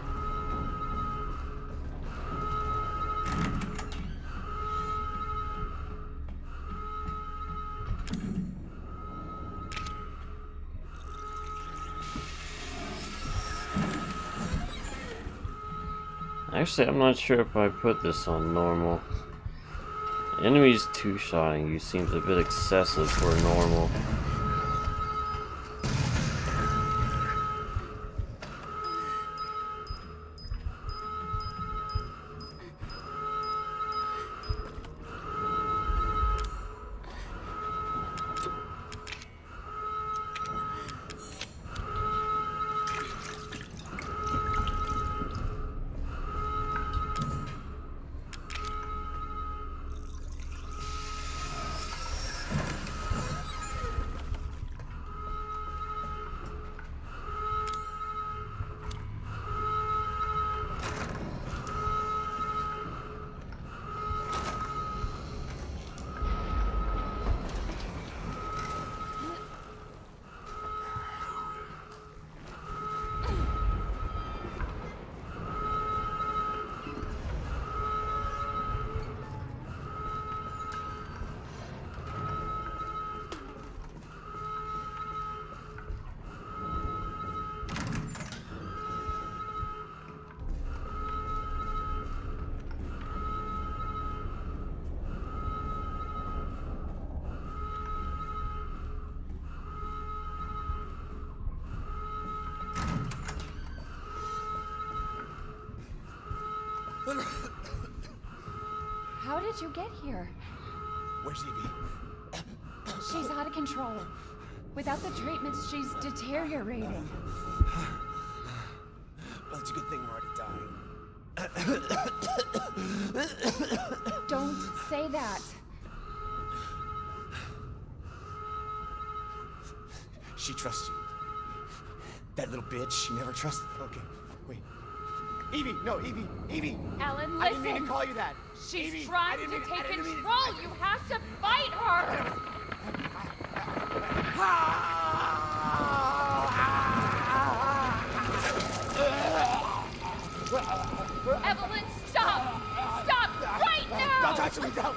[SPEAKER 1] Actually, I'm not sure if I put this on normal. Enemies two-shotting you seems a bit excessive for normal.
[SPEAKER 6] How did you get here?
[SPEAKER 4] Where's Evie?
[SPEAKER 6] She's out of control. Without the treatments, she's deteriorating.
[SPEAKER 4] Well, it's a good thing we're already dying.
[SPEAKER 6] Don't say that.
[SPEAKER 4] She trusts you. That little bitch, she never trusted. Okay, wait. Evie, no, Evie, Evie.
[SPEAKER 6] Alan, listen.
[SPEAKER 4] I didn't mean to call you that.
[SPEAKER 6] She's
[SPEAKER 4] Evie,
[SPEAKER 6] trying to
[SPEAKER 4] mean,
[SPEAKER 6] take control.
[SPEAKER 4] Mean,
[SPEAKER 6] you have to fight her. Evelyn, stop! Stop right now!
[SPEAKER 4] Don't touch me, don't!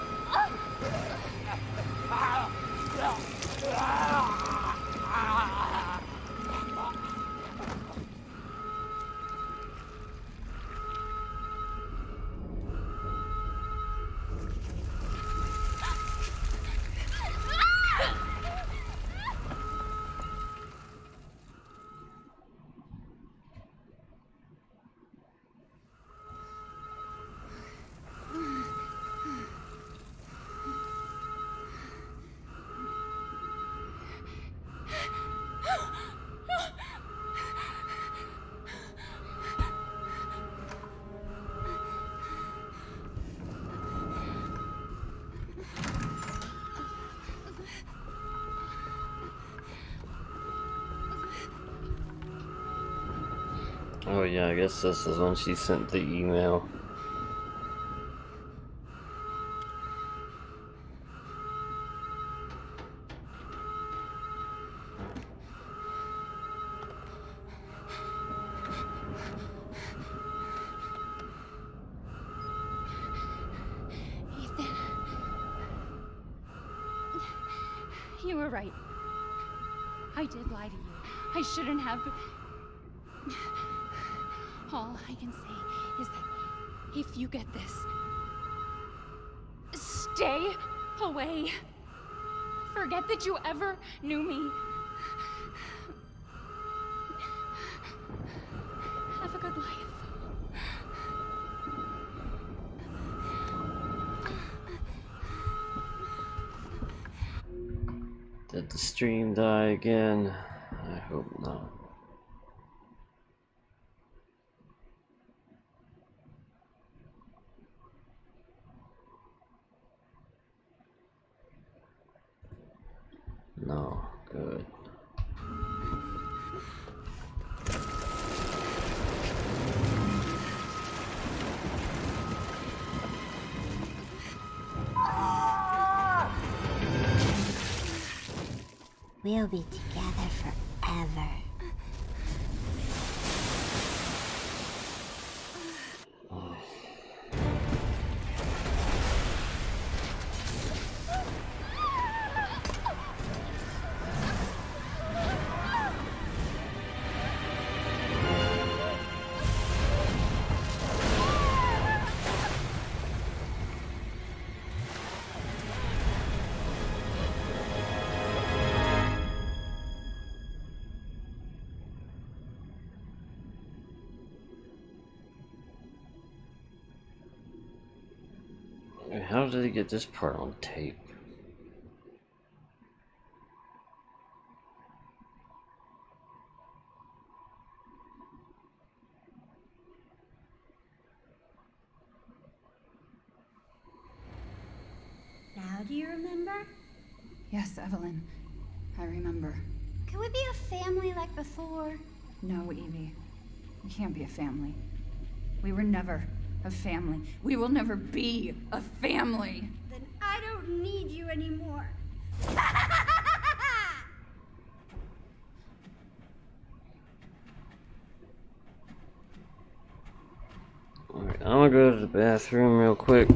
[SPEAKER 1] Oh yeah, I guess this is when she sent the email.
[SPEAKER 6] Ethan. You were right. I did lie to you. I shouldn't have. All I can say is that if you get this, stay away. Forget that you ever knew me. Have a good life.
[SPEAKER 1] Did the stream die again? I hope not. No, good.
[SPEAKER 9] We'll be together forever.
[SPEAKER 1] How did he get this part on tape?
[SPEAKER 9] Now do you remember?
[SPEAKER 6] Yes, Evelyn. I remember.
[SPEAKER 9] Can we be a family like before?
[SPEAKER 6] No, Evie. We can't be a family. We were never a family. We will never be a family.
[SPEAKER 9] Then I don't need you anymore.
[SPEAKER 1] Alright, I'm gonna go to the bathroom real quick.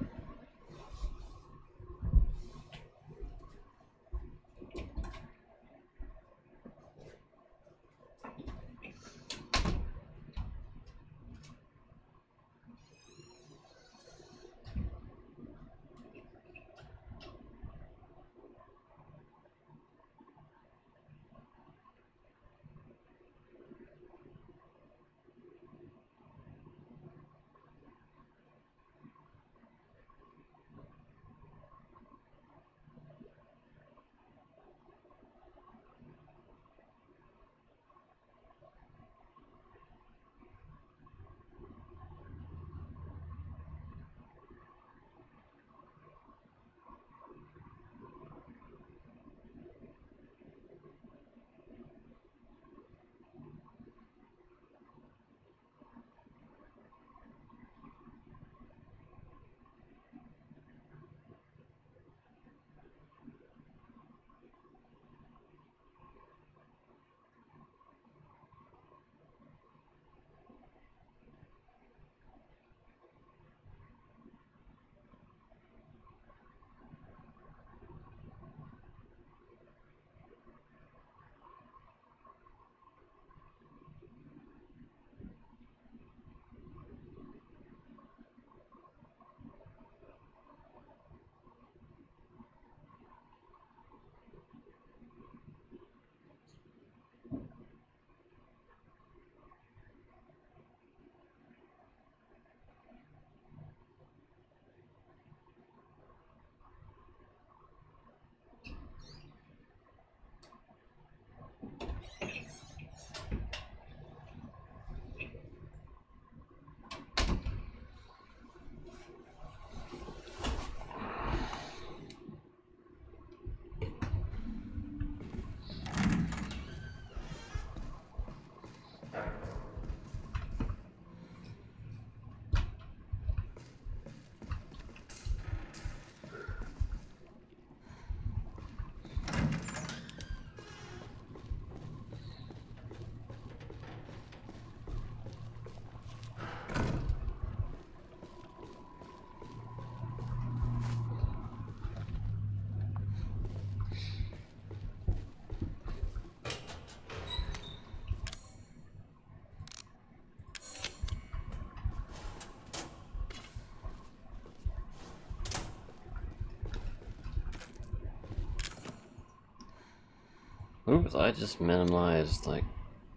[SPEAKER 1] Oops, I just minimized like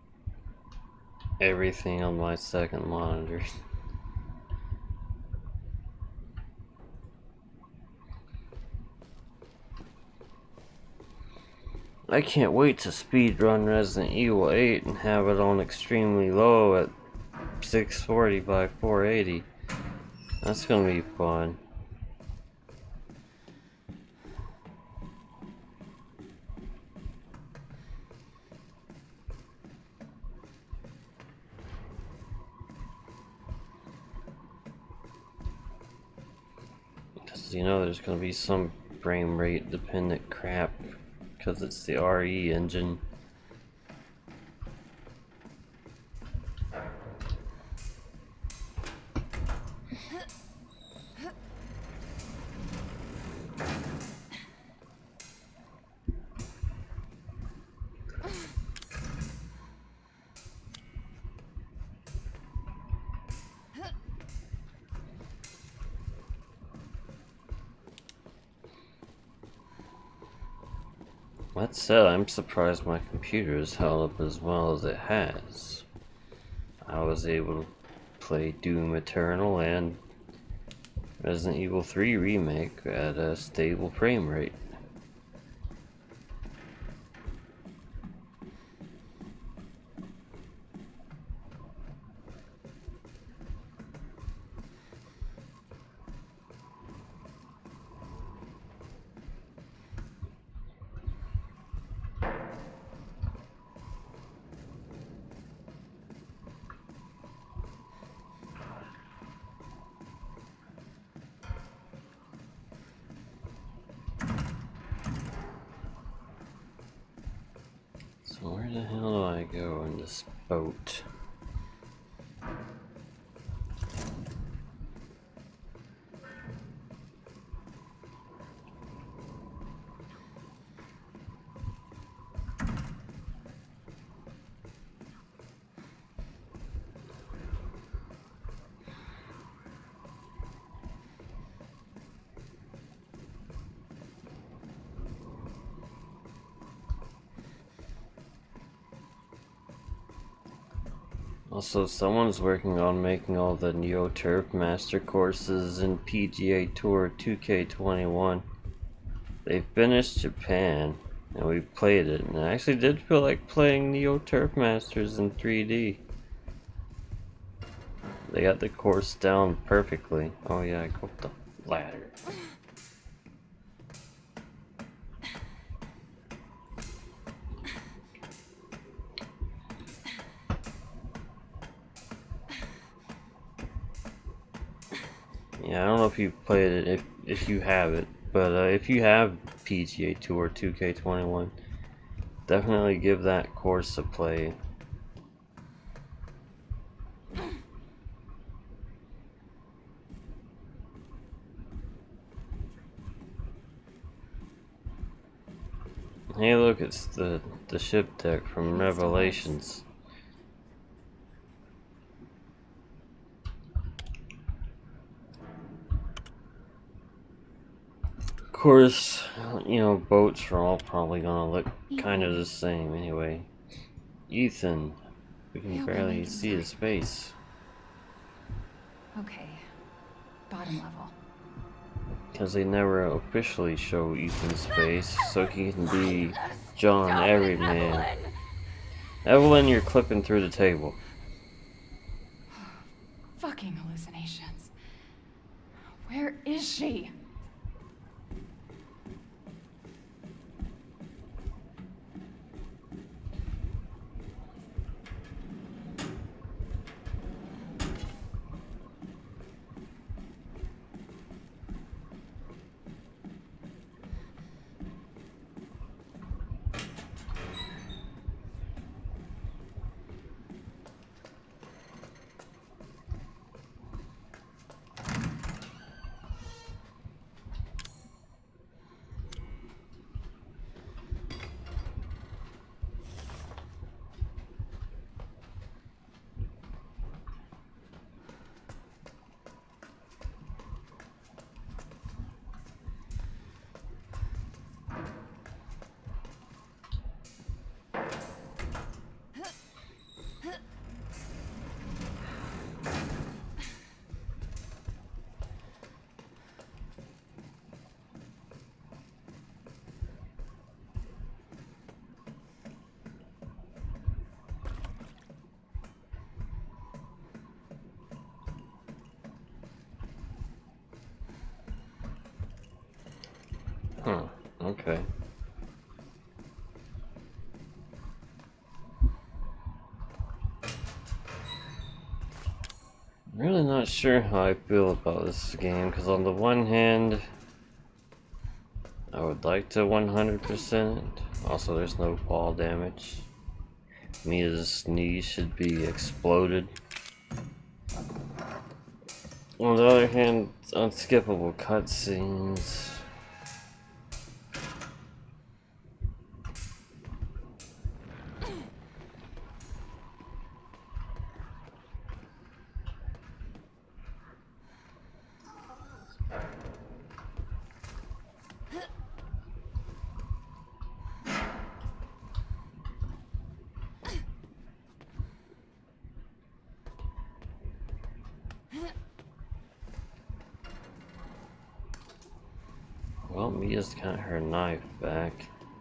[SPEAKER 1] everything on my second monitor. I can't wait to speedrun Resident Evil eight and have it on extremely low at six forty by four eighty. That's gonna be fun. Because you know there's gonna be some frame rate dependent crap. because it's the R E engine. That said, I'm surprised my computer has held up as well as it has. I was able to play Doom Eternal and Resident Evil three Remake at a stable frame rate. So where the hell do I go in this boat? Also, someone's working on making all the Neo Turf Master courses in P G A Tour two K twenty-one. They finished Japan, and we played it, and I actually did feel like playing Neo Turf Masters in three D. They got the course down perfectly. Oh yeah, I go up the ladder. Yeah, I don't know if you played it, if if you have it, but uh, if you have P G A Tour two K twenty-one, definitely give that course a play. Hey, look, it's the the ship deck from Revelations. Of course, you know, boats are all probably gonna look kind of the same anyway. Ethan, we can barely see his face.
[SPEAKER 6] Okay, bottom level.
[SPEAKER 1] Because they never officially show Ethan's face, so he can be John Everyman. Evelyn, you're clipping through the table.
[SPEAKER 6] Fucking hallucinations. Where is she?
[SPEAKER 1] Huh, okay. I'm really not sure how I feel about this game, because on the one hand, I would like to one hundred percent it. Also, there's no fall damage. Mia's knee should be exploded. On the other hand, unskippable cutscenes. Well, Mia's got her knife back.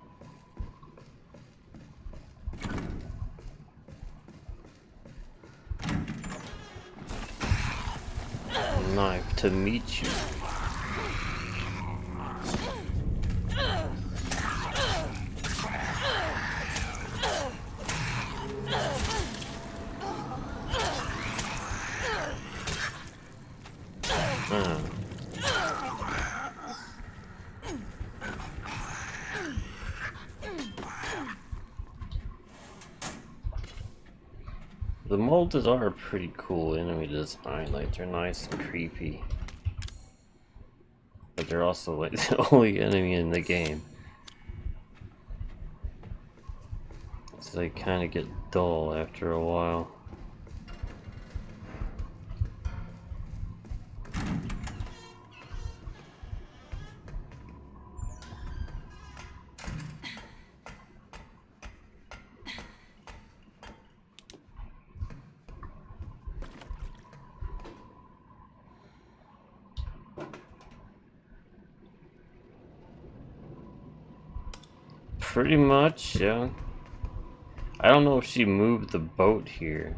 [SPEAKER 1] Knife to meet you. Uh. The molds are a pretty cool enemy design, like they're nice and creepy. But they're also like the only enemy in the game. So they kind of get dull after a while. Pretty much, yeah. I don't know if she moved the boat here,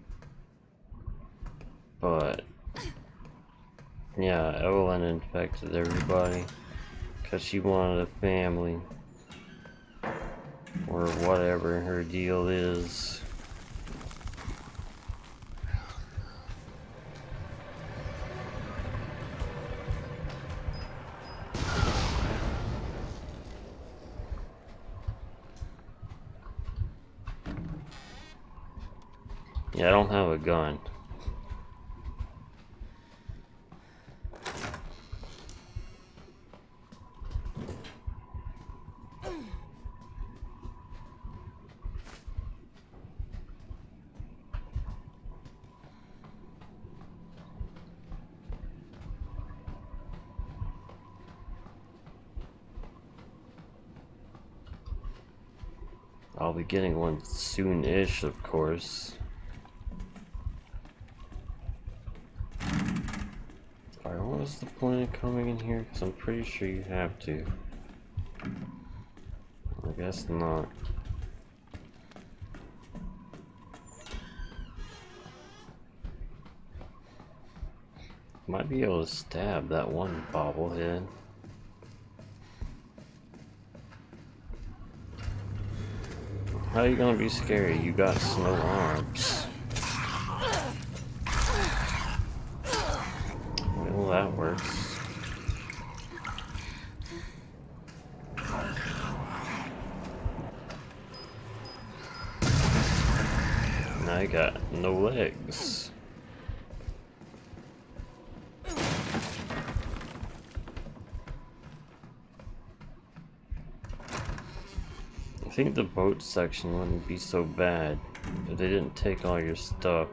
[SPEAKER 1] but yeah, Evelyn infected everybody because she wanted a family or whatever her deal is. Yeah, I don't have a gun. I'll be getting one soon-ish, of course. Alright, what was the point of coming in here? Because I'm pretty sure you have to. I guess not. Might be able to stab that one bobblehead. How are you gonna be scary? You got no arms. Well, that works. Now you got no legs. I think the boat section wouldn't be so bad if they didn't take all your stuff.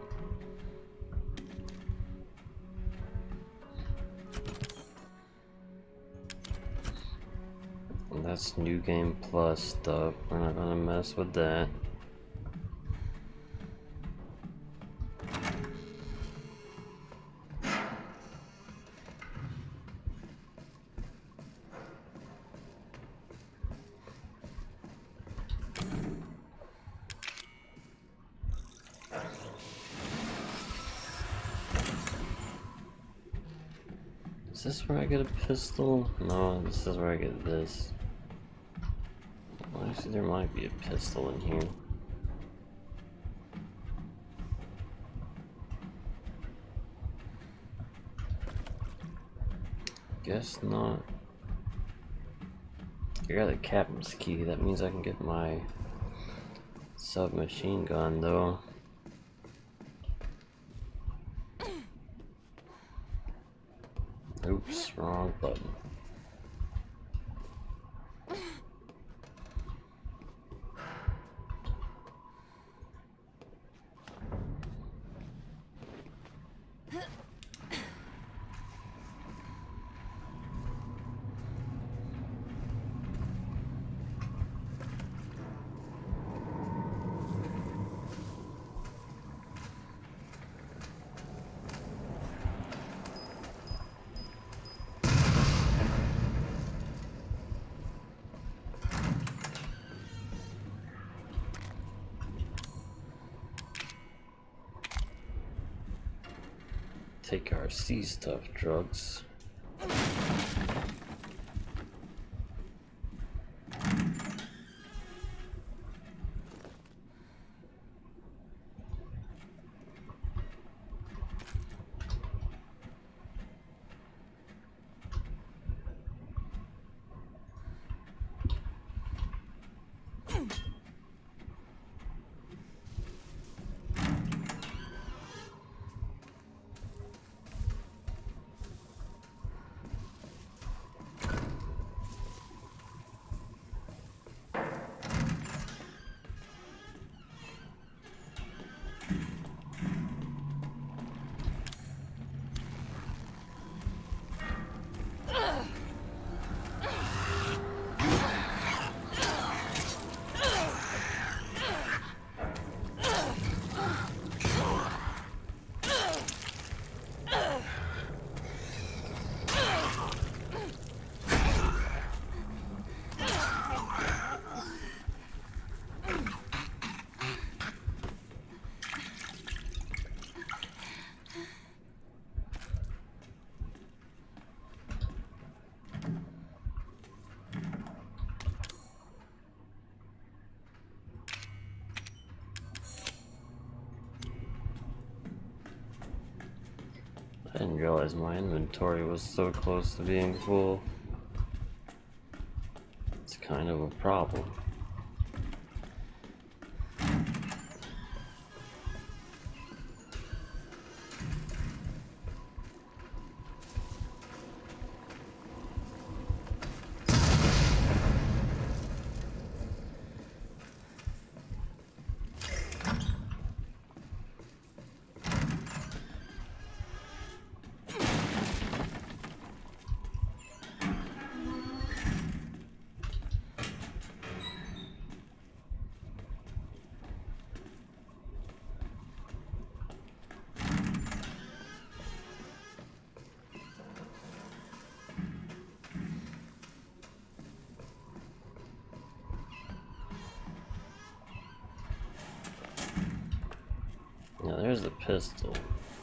[SPEAKER 1] And that's New Game Plus stuff. We're not gonna mess with that. Is this where I get a pistol? No, this is where I get this. Well, actually, there might be a pistol in here. Guess not. I got the captain's key. That means I can get my submachine gun, though. Oops, wrong button. Take our sea stuff drugs. I didn't realize my inventory was so close to being full. It's kind of a problem. Now there's the pistol.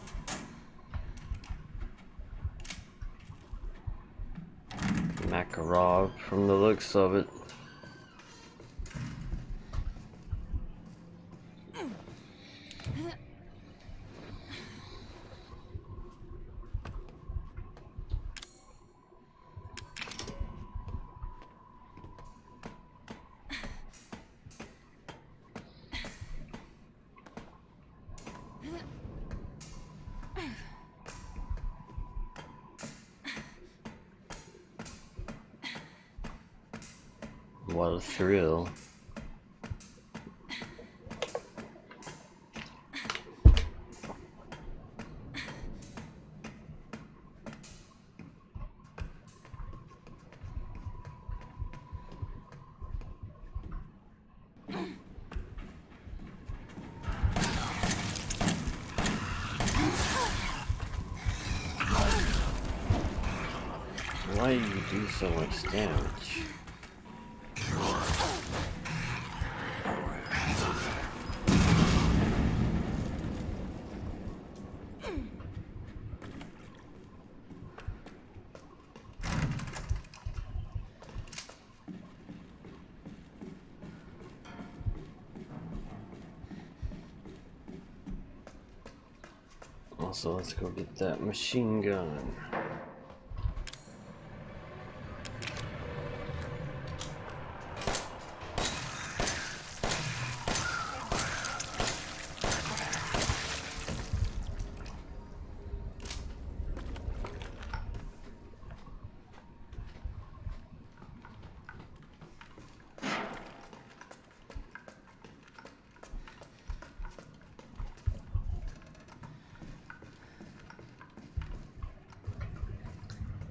[SPEAKER 1] Makarov from the looks of it. What a thrill. Why do you do so much damage? Also, let's go get that machine gun.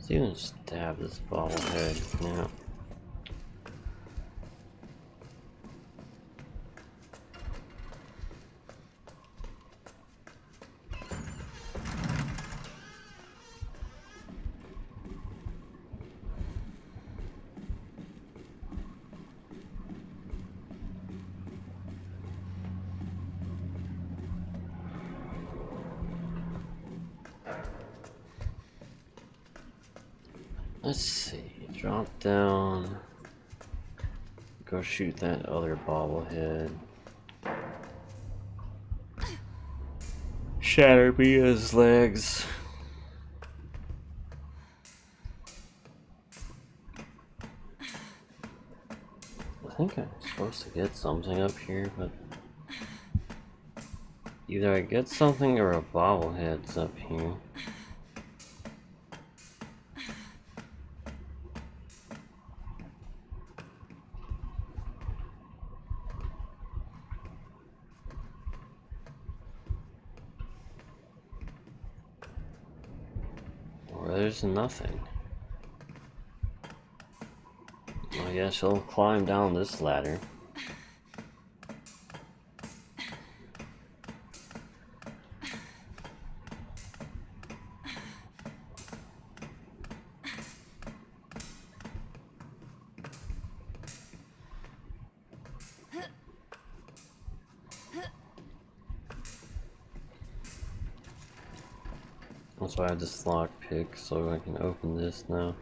[SPEAKER 1] even stab this bobblehead now. Let's see, drop down, go shoot that other bobblehead. Shatter Mia's legs. I think I'm supposed to get something up here, but either I get something or a bobblehead's up here. There's nothing. I guess I'll climb down this ladder. That's why I have this lock pick, so I can open this now.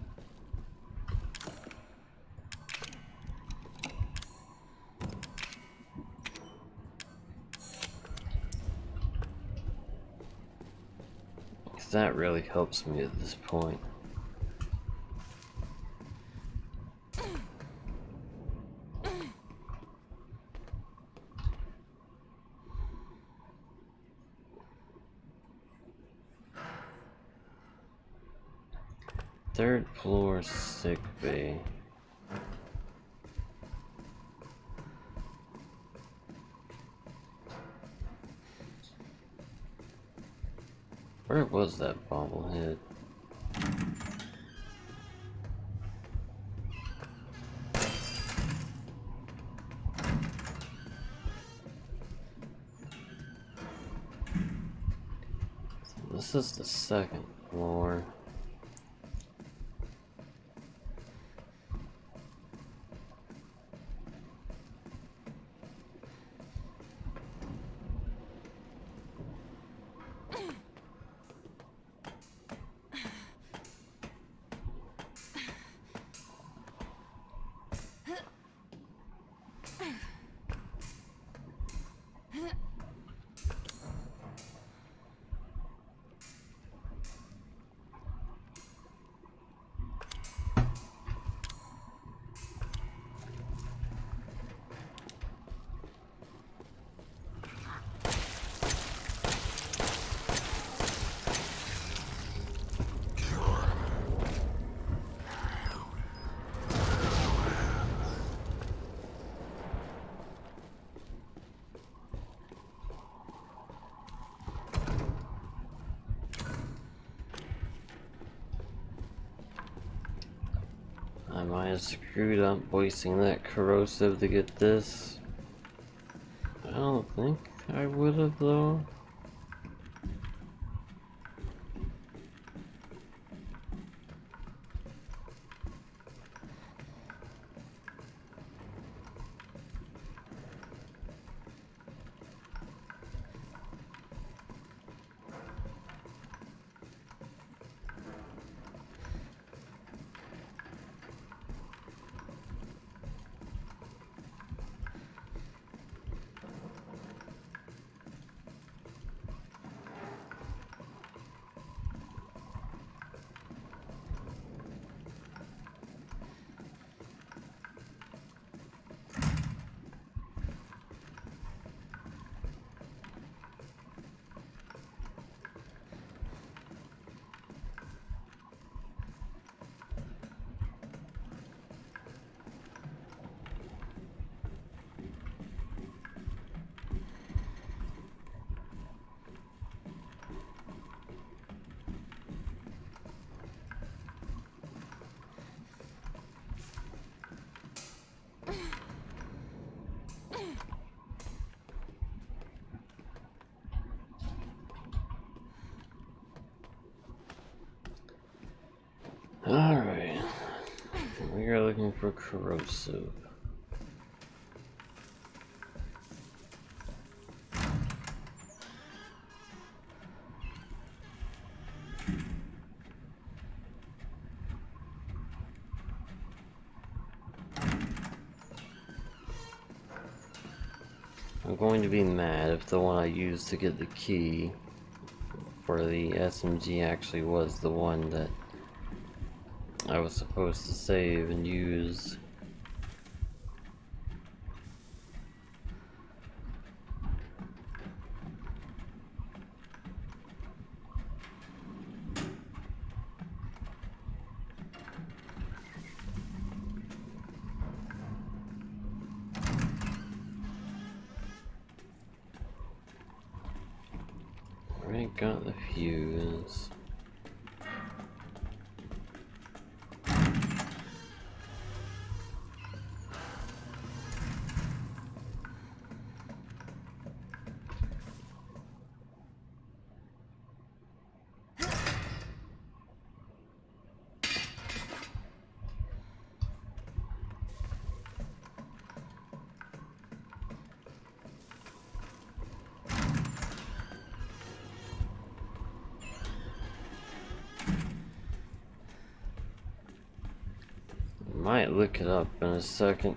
[SPEAKER 1] Because that really helps me at this point. Third floor sick bay. Where was that bobblehead? So this is the second floor. I might have screwed up wasting that corrosive to get this. I don't think I would have though. Looking for corrosive. I'm going to be mad if the one I used to get the key for the S M G actually was the one that I was supposed to save and use. Already got the fuse. Might look it up in a second.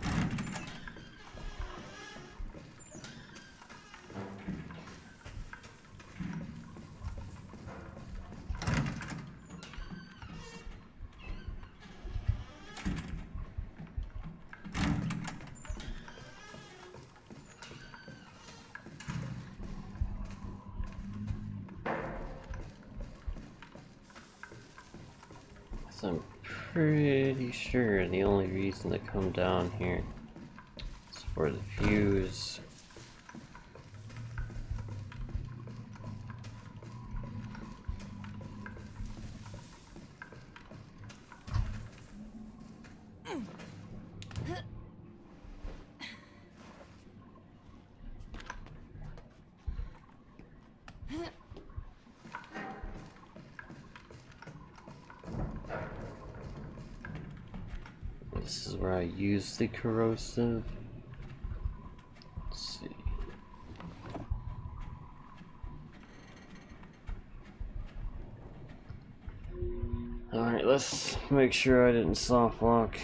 [SPEAKER 1] So I'm pretty sure the only reason to come down here is for the fuse. This is where I use the corrosive. Let's see. Alright, let's make sure I didn't soft lock.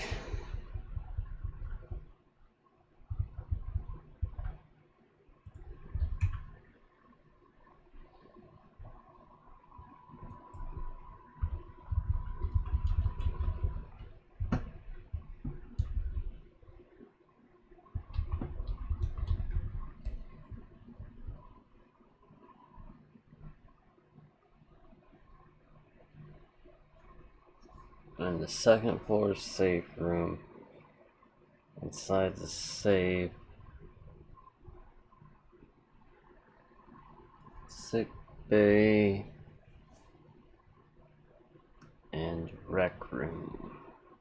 [SPEAKER 1] And the second floor safe room. Inside the safe, sick bay, and rec room.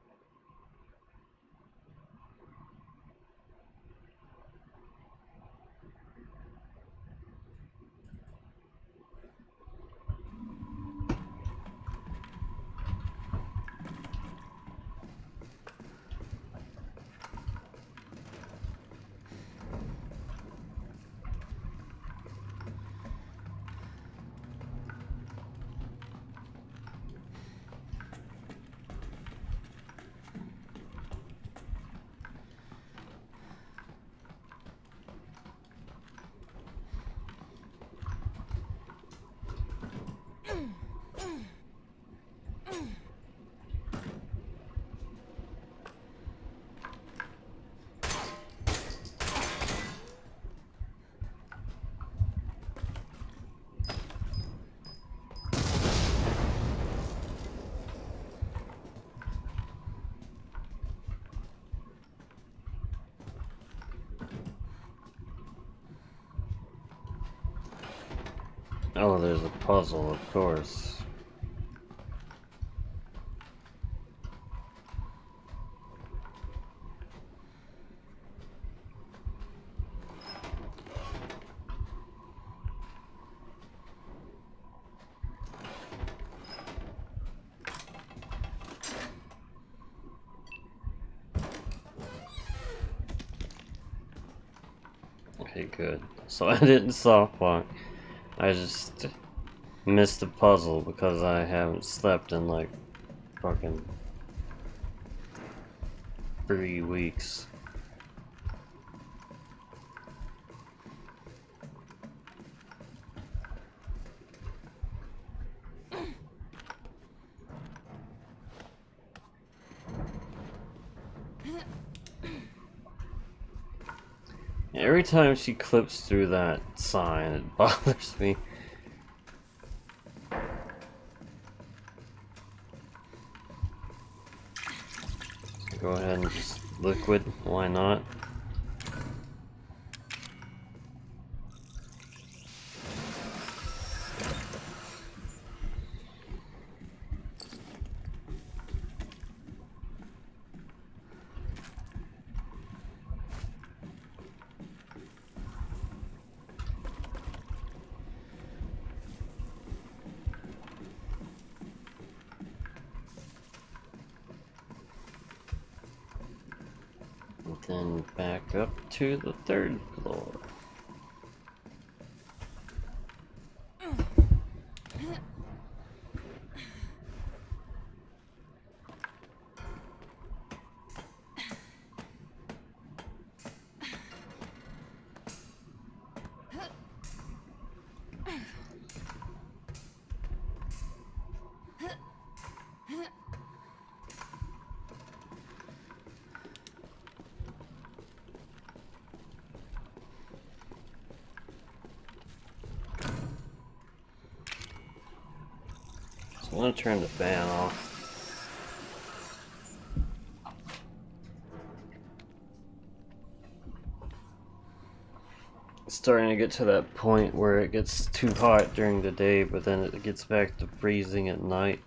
[SPEAKER 1] Oh, there's a puzzle, of course. Okay, good. So I didn't soft lock. I just missed the puzzle because I haven't slept in like fucking three weeks. Every time she clips through that sign, it bothers me. So go ahead and just liquid, why not? Then back up to the third floor. I'm gonna turn the fan off. It's starting to get to that point where it gets too hot during the day, but then it gets back to freezing at night.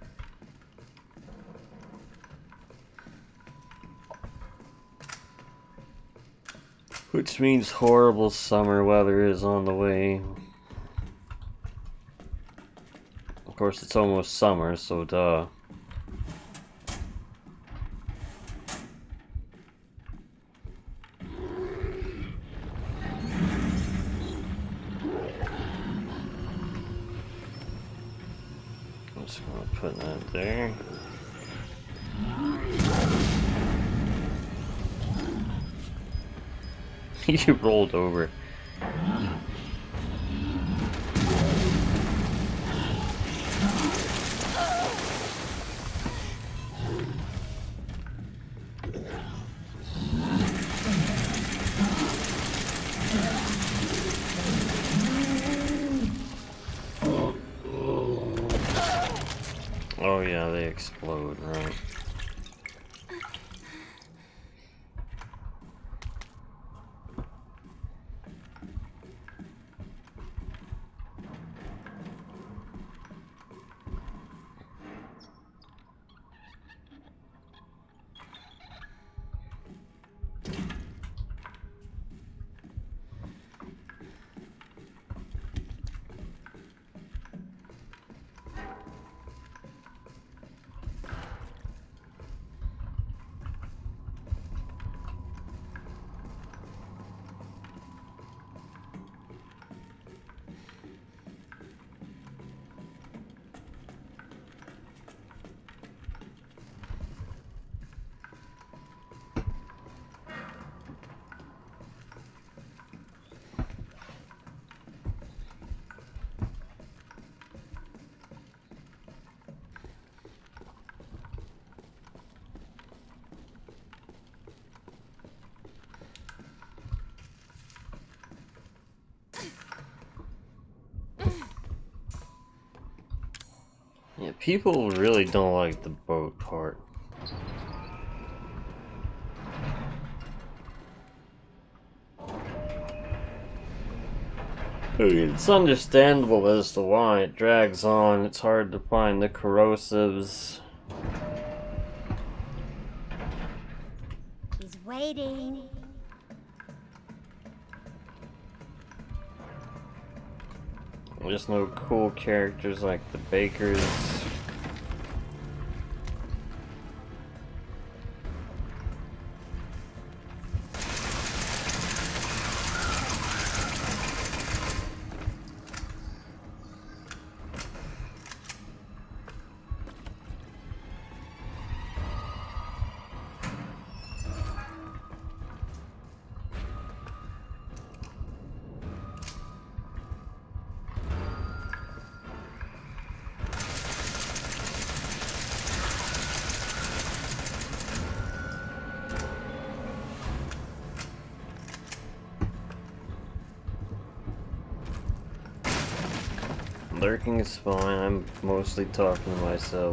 [SPEAKER 1] Which means horrible summer weather is on the way. Of course, it's almost summer, so duh. I'm just gonna put that there. You rolled over. Oh yeah, they explode, right? Yeah, people really don't like the boat part. It's understandable as to why it drags on. It's hard to find the corrosives.
[SPEAKER 9] He's waiting.
[SPEAKER 1] There's no cool characters like the bakers. Lurking is fine. I'm mostly talking to myself.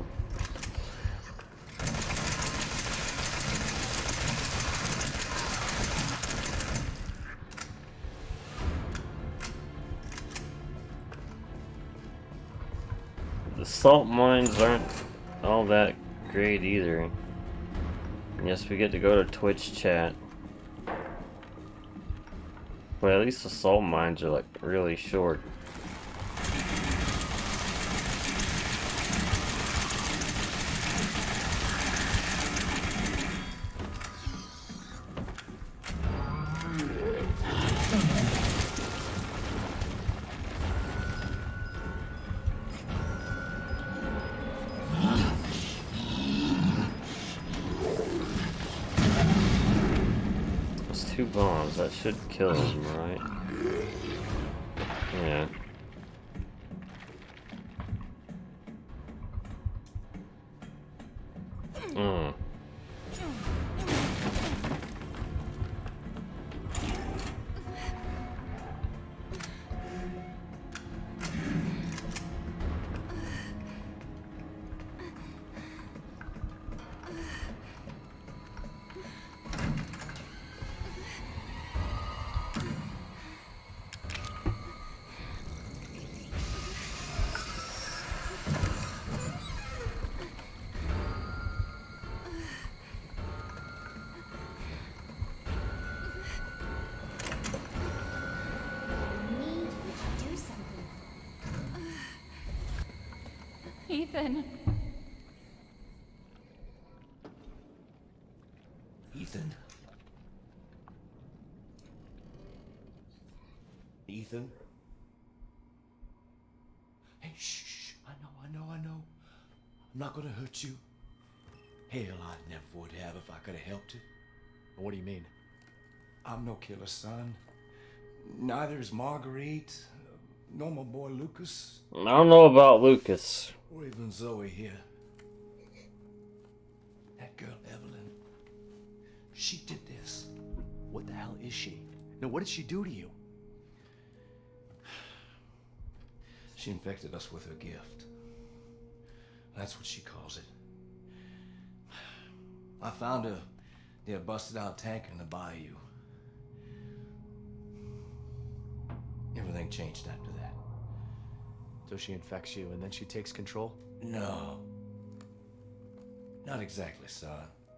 [SPEAKER 1] The salt mines aren't all that great either. Yes, we get to go to Twitch chat. But at least the salt mines are like really short. Two bombs, that should kill him, right? Yeah. Mm.
[SPEAKER 6] Ethan.
[SPEAKER 11] Ethan? Ethan? Hey, shh, shh. I know, I know, I know. I'm not gonna hurt you. Hell, I never would have if I could have helped it.
[SPEAKER 3] What do you mean?
[SPEAKER 11] I'm no killer, son. Neither is Marguerite, nor my boy Lucas.
[SPEAKER 1] I don't know about Lucas.
[SPEAKER 11] Or even Zoe here. That girl, Evelyn. She did this.
[SPEAKER 3] What the hell is she? No, what did she do to you?
[SPEAKER 11] She infected us with her gift. That's what she calls it. I found her near a busted out tanker in the bayou. Everything changed after that.
[SPEAKER 3] So she infects you and then she takes control?
[SPEAKER 11] No. Not exactly, son.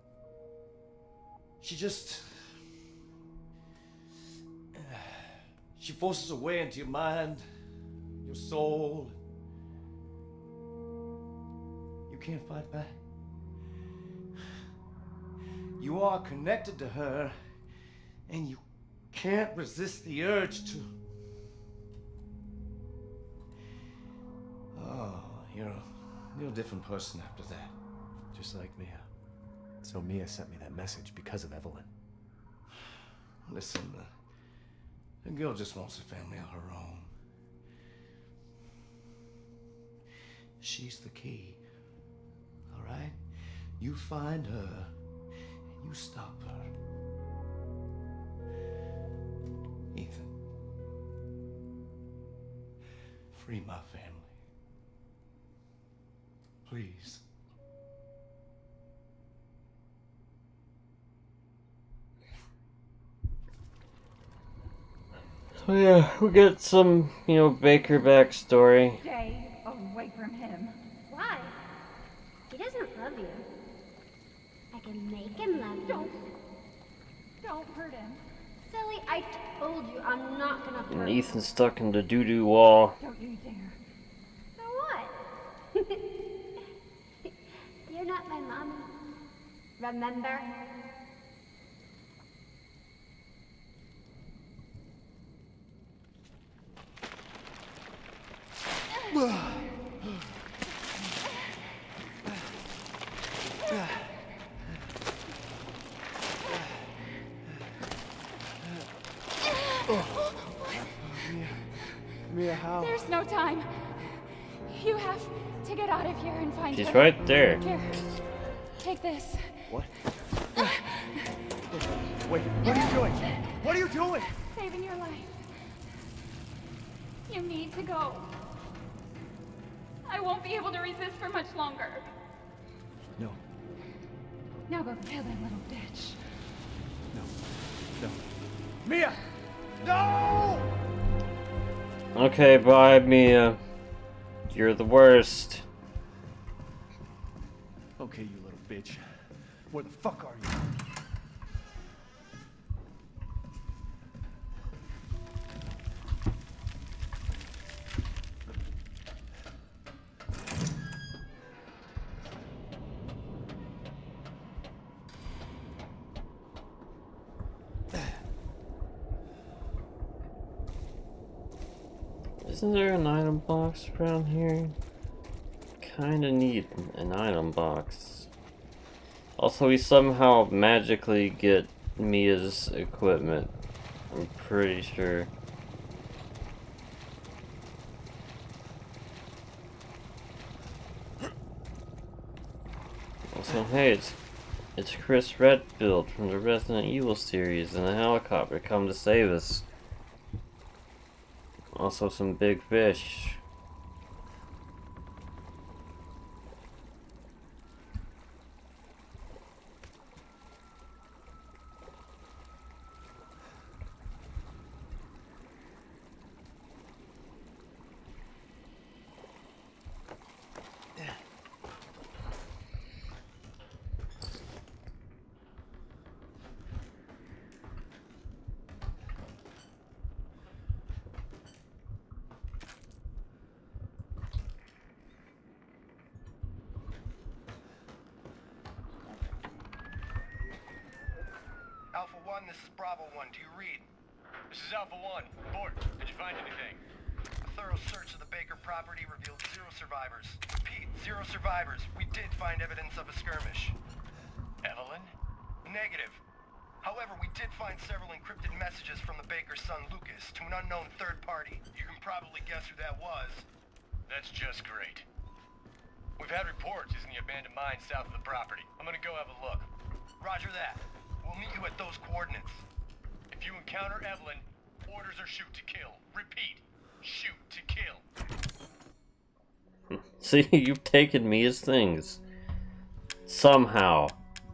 [SPEAKER 11] She just... She forces her way into your mind, your soul. You can't fight back. You are connected to her, and you can't resist the urge to... Oh, you're a, you're a different person after that.
[SPEAKER 3] Just like Mia. So Mia sent me that message because of Evelyn.
[SPEAKER 11] Listen, uh, the girl just wants a family of her own. She's the key, all right? You find her, and you stop her. Ethan, free my family. Please.
[SPEAKER 1] So yeah, we get some, you know, Baker backstory.
[SPEAKER 6] Stay away from him.
[SPEAKER 9] Why? He doesn't love you. I can make him love you.
[SPEAKER 6] Don't. Don't hurt him.
[SPEAKER 9] Silly, I told you I'm not gonna hurt
[SPEAKER 1] And
[SPEAKER 9] him.
[SPEAKER 1] Ethan's stuck in the doo-doo wall.
[SPEAKER 6] Don't you dare.
[SPEAKER 9] So what? You're not my mommy. Remember?
[SPEAKER 3] Mia, how?
[SPEAKER 6] There's no time. You have to get out of here and find
[SPEAKER 1] She's
[SPEAKER 6] her.
[SPEAKER 1] right there.
[SPEAKER 6] Here, take this.
[SPEAKER 3] What? Wait, what are you doing? What are you doing?
[SPEAKER 6] Saving your life. You need to go. I won't be able to resist for much longer.
[SPEAKER 11] No.
[SPEAKER 6] Now go kill that little bitch.
[SPEAKER 11] No. No. Mia! No!
[SPEAKER 1] Okay, bye, Mia. You're the worst.
[SPEAKER 11] Okay, you little bitch. Where the fuck are you?
[SPEAKER 1] Isn't there an item box around here? Kinda need an item box. Also, we somehow magically get Mia's equipment. I'm pretty sure. Also, hey, it's it's Chris Redfield from the Resident Evil series in a helicopter come to save us. Also, some big fish.
[SPEAKER 12] Alpha one, this is Bravo one. Do you read? This is Alpha one. Report. Did you find anything? A thorough search of the Baker property revealed zero survivors. Repeat, zero survivors. We did find evidence of a skirmish. Evelyn? Negative. However, we did find several encrypted messages from the Baker's son Lucas to an unknown third party. You can probably guess who that was. That's just great. We've had reports using the abandoned mine south of the property. I'm gonna go have a look. Roger that. We'll meet you at those coordinates. If you encounter Evelyn, orders are shoot to kill. Repeat, shoot to kill.
[SPEAKER 1] See, you've taken Mia's things. Somehow.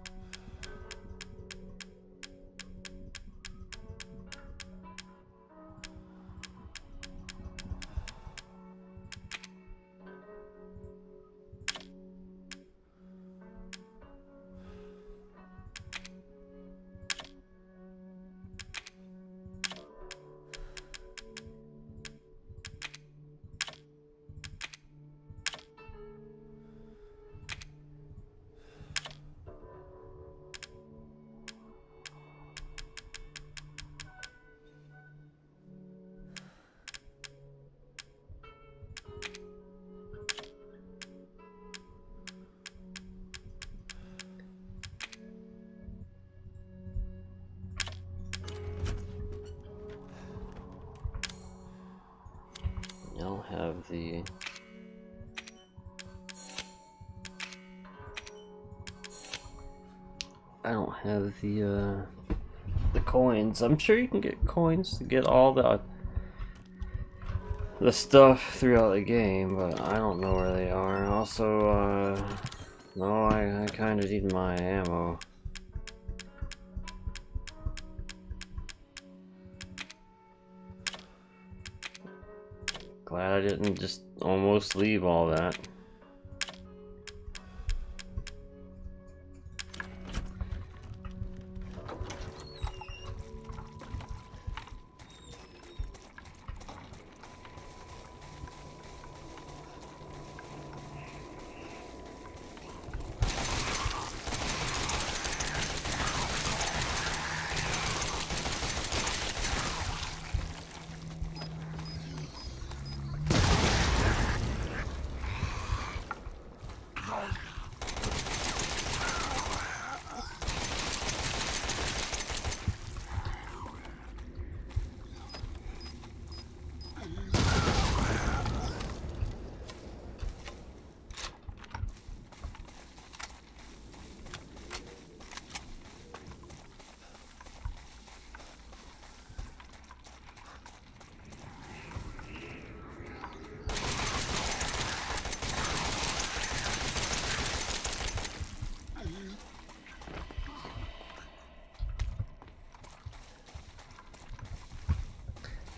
[SPEAKER 1] I'll have the I don't have the uh the coins. I'm sure you can get coins to get all the the stuff throughout the game, but I don't know where they are. Also, uh no, I, I kinda need my ammo. Glad I didn't just almost leave all that.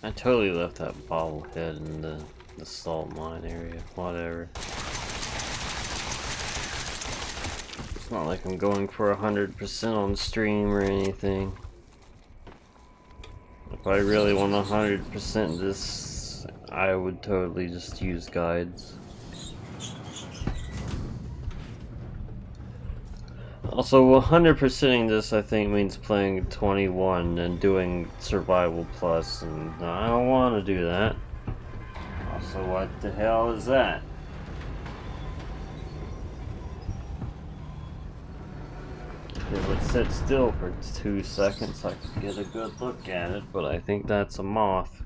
[SPEAKER 1] I totally left that bobblehead in the, the salt mine area. Whatever. It's not like I'm going for a hundred percent on stream or anything. If I really want a hundred percent this, I would totally just use guides. Also, one hundred percenting this, I think, means playing twenty-one and doing Survival Plus, and I don't want to do that. Also, what the hell is that? If it sit still for two seconds, I could get a good look at it, but I think that's a moth.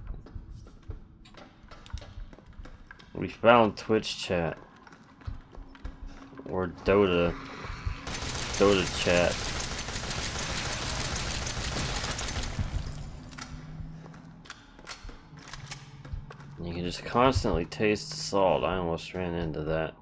[SPEAKER 1] We found Twitch chat. Or Dota. Dota chat. You can just constantly taste the salt. I almost ran into that.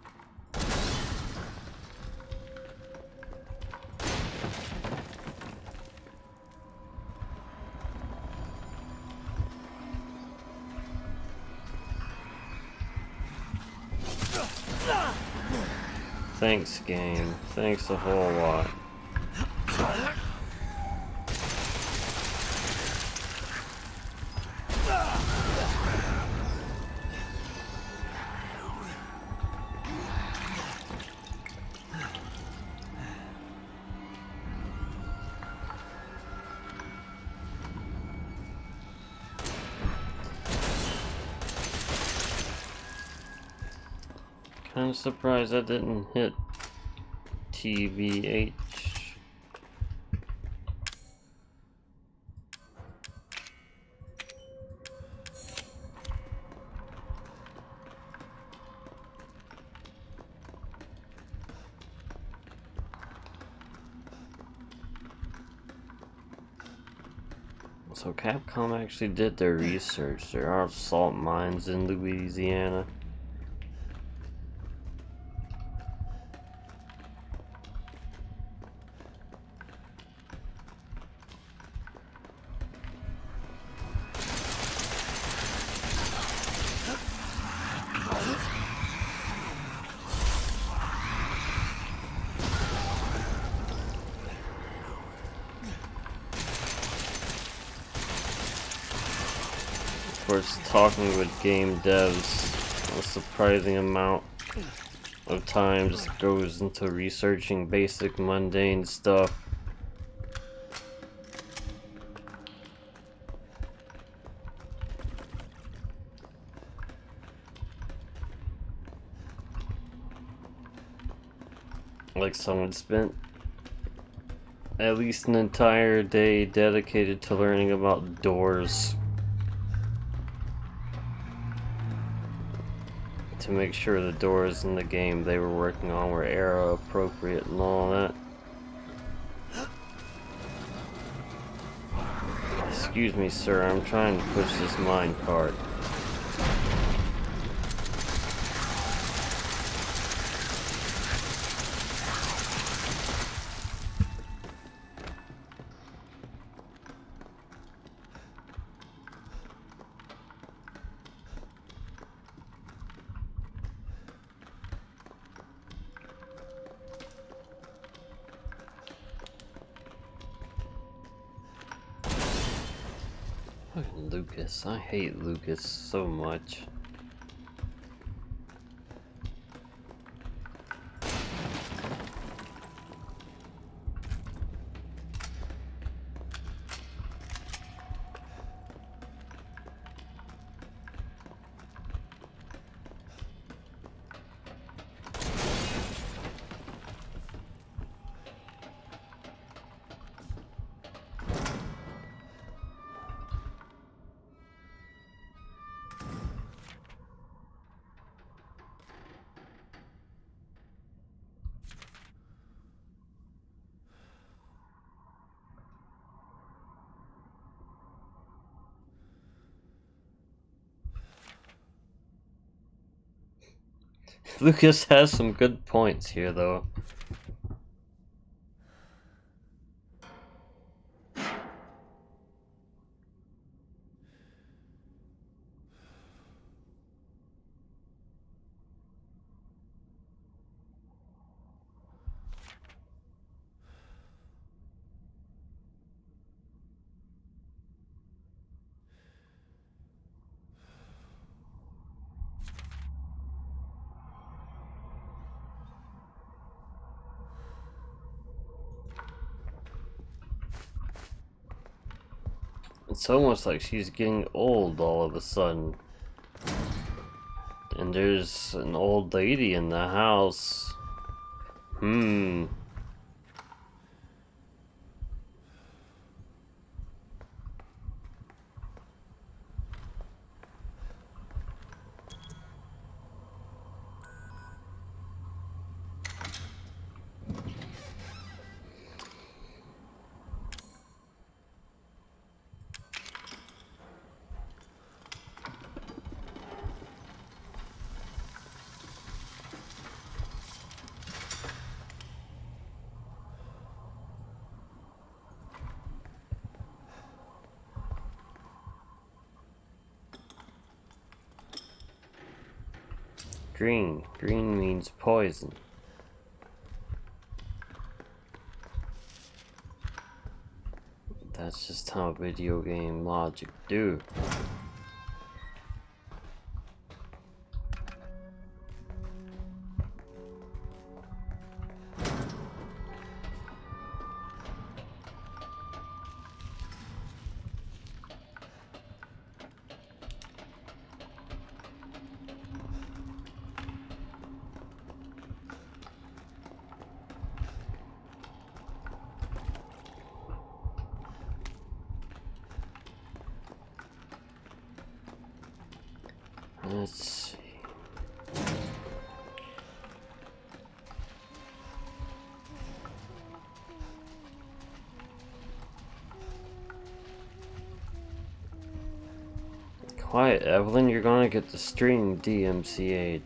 [SPEAKER 1] Thanks, game. Thanks a whole lot. Kind of surprised that didn't hit T V H. So Capcom actually did their research. There are salt mines in Louisiana. Of course, talking with game devs, a surprising amount of time just goes into researching basic mundane stuff. Like someone spent at least an entire day dedicated to learning about doors. To make sure the doors in the game they were working on were era appropriate and all that. Excuse me, sir, I'm trying to push this mine cart. Lucas, I hate Lucas so much. Lucas has some good points here, though. It's almost like she's getting old all of a sudden. And there's an old lady in the house. Hmm. Green. Green means poison. That's just how video game logic do. Let's see. Quiet, Evelyn, you're gonna get the string D M C A'd.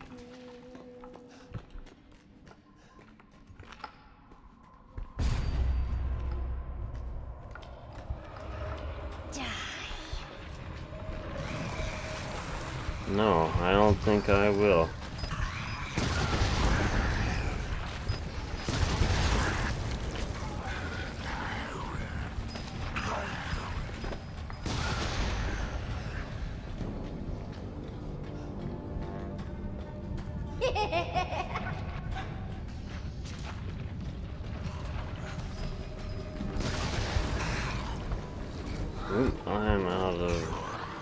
[SPEAKER 1] No, I don't think I will. Ooh, I'm out of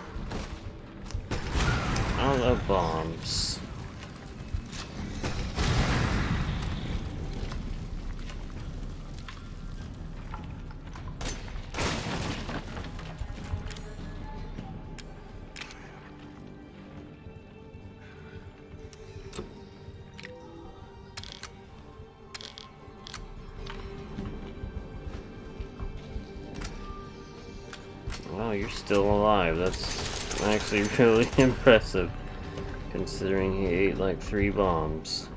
[SPEAKER 1] out of bombs. Wow, you're still alive. That's actually really impressive, considering he ate like three bombs.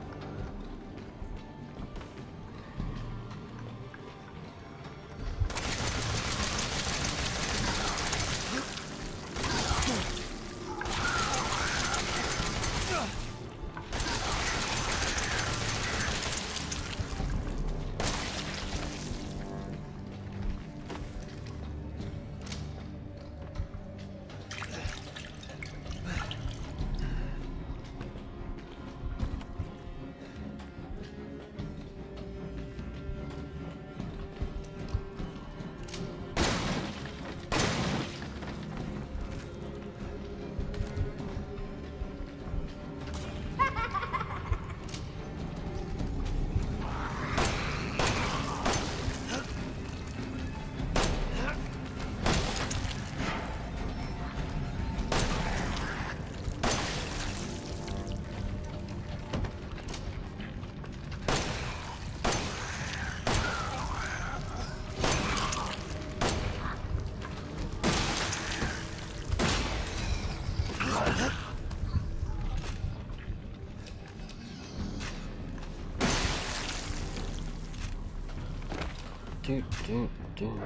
[SPEAKER 1] Do, do, do.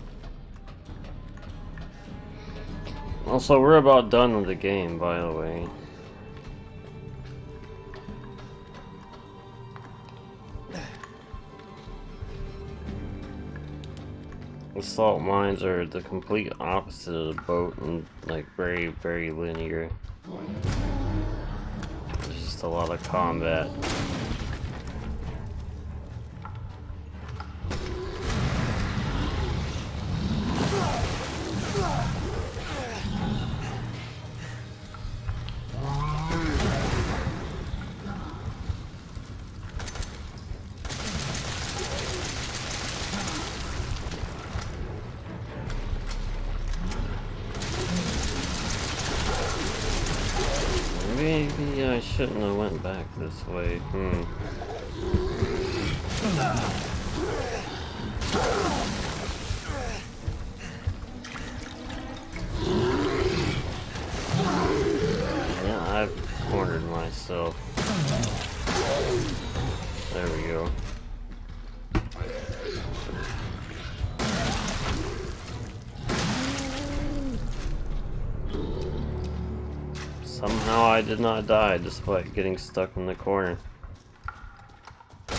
[SPEAKER 1] Also, we're about done with the game, by the way. The salt mines are the complete opposite of the boat and like very, very linear. There's just a lot of combat. Maybe I shouldn't have went back this way. Hmm. Yeah, I've cornered myself. There we go. Somehow I did not die despite getting stuck in the corner. I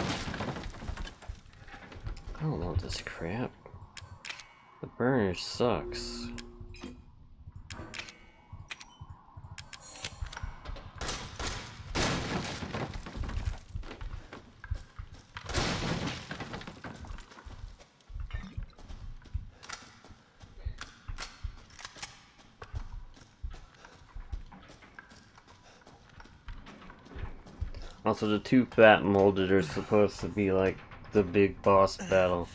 [SPEAKER 1] don't want this crap. The burner sucks. Also, the two fat molded are supposed to be like the big boss battle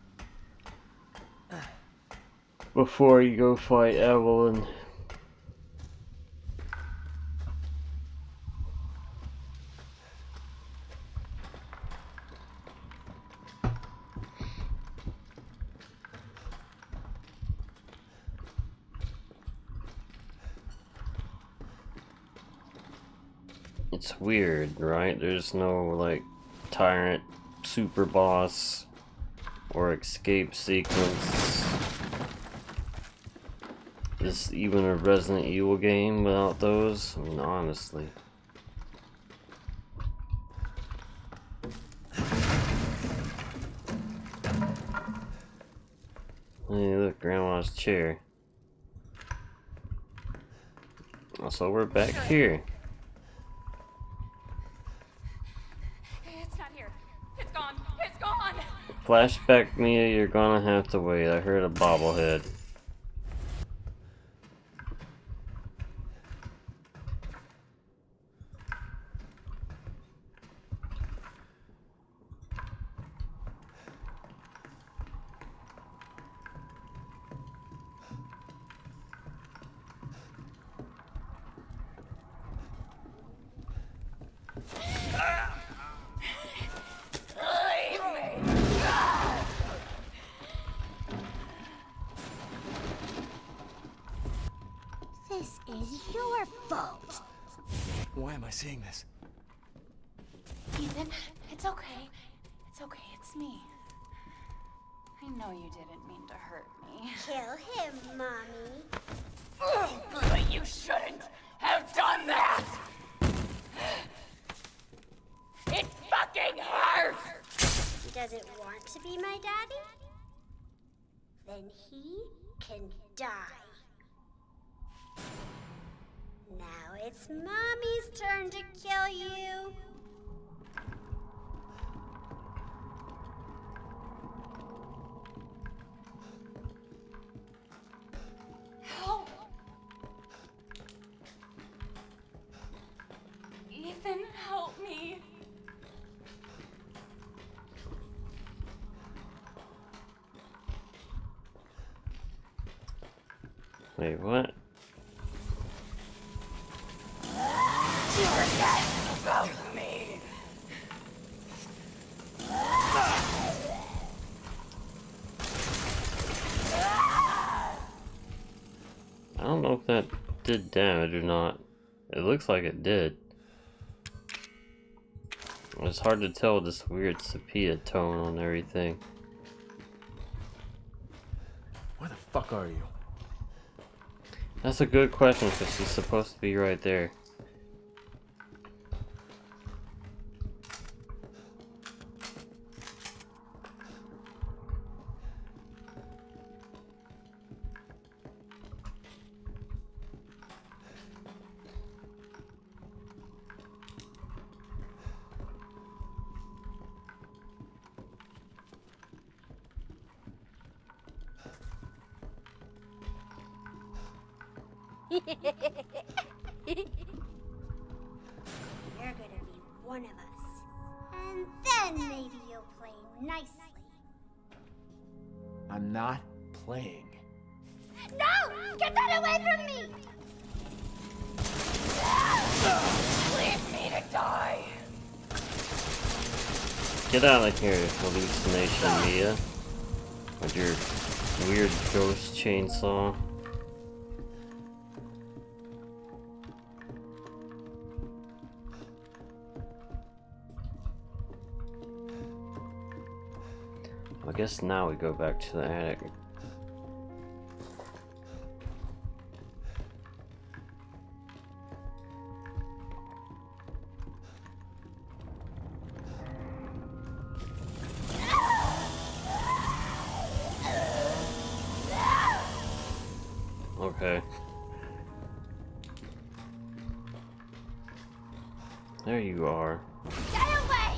[SPEAKER 1] before you go fight Evelyn. It's weird, right? There's no, like, tyrant, super boss, or escape sequence. Is even a Resident Evil game without those? I mean, honestly. Hey, look, Grandma's chair. Also, we're back here. Flashback Mia, you're gonna have to wait. I heard a bobblehead.
[SPEAKER 9] This is your fault.
[SPEAKER 11] Why am I seeing this?
[SPEAKER 6] Ethan, it's okay. It's okay, it's me. I know you didn't mean to hurt me.
[SPEAKER 9] Kill him, Mommy.
[SPEAKER 6] Oh, but you shouldn't have done that! It fucking hurts!
[SPEAKER 9] He doesn't want to be my daddy? Then he can die. Now it's Mommy's turn to kill you.
[SPEAKER 6] Help! Ethan, help me.
[SPEAKER 1] Wait, what?
[SPEAKER 6] Forget about me.
[SPEAKER 1] I don't know if that did damage or not. It looks like it did. It's hard to tell with this weird sepia tone on everything.
[SPEAKER 11] Where the fuck are you?
[SPEAKER 1] That's a good question because she's supposed to be right there.
[SPEAKER 9] You're gonna be one of us. And then maybe you'll play nicely.
[SPEAKER 11] I'm not playing.
[SPEAKER 9] No! Get that away from me!
[SPEAKER 1] Get out of here, hallucination Mia. With your weird ghost chainsaw. I guess now we go back to the attic. Okay. There you are.
[SPEAKER 9] Get away!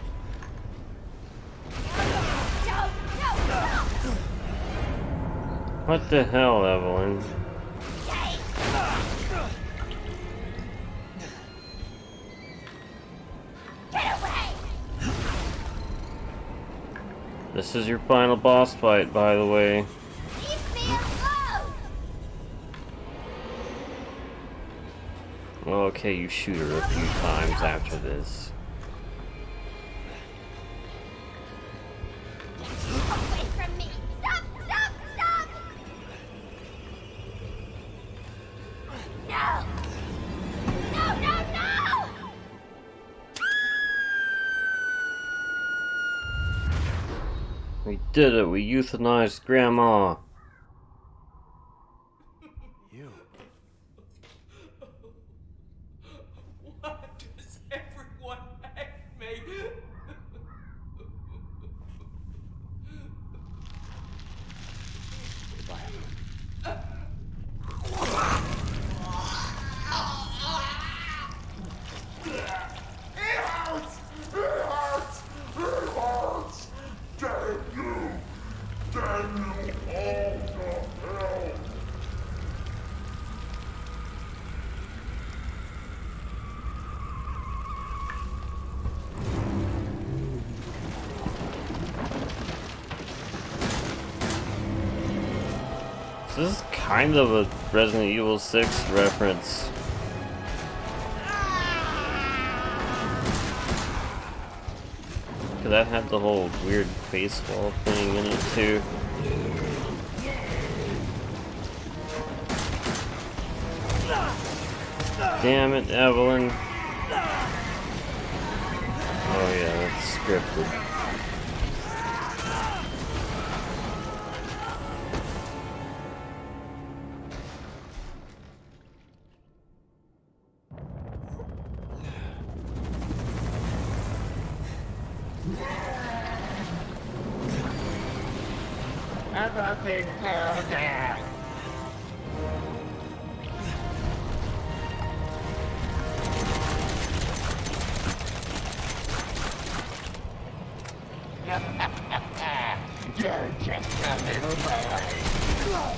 [SPEAKER 1] What the hell, Evelyn?
[SPEAKER 9] Get away!
[SPEAKER 1] This is your final boss fight, by the way.
[SPEAKER 9] Leave me alone!
[SPEAKER 1] Well, okay, you shoot her a few times after this.
[SPEAKER 9] Away from me! Stop! Stop! Stop! No! No! No! No!
[SPEAKER 1] We did it, we euthanized Grandma.
[SPEAKER 11] You.
[SPEAKER 13] Why does everyone hate me?
[SPEAKER 7] It hurts! It hurts! It hurts! Damn you! Damn you all to hell!
[SPEAKER 1] This is kind of a Resident Evil six reference. Cause that had the whole weird face wall thing in it too. Damn it, Evelyn. Oh yeah, that's scripted.
[SPEAKER 7] Everything fell down. You're just a little boy.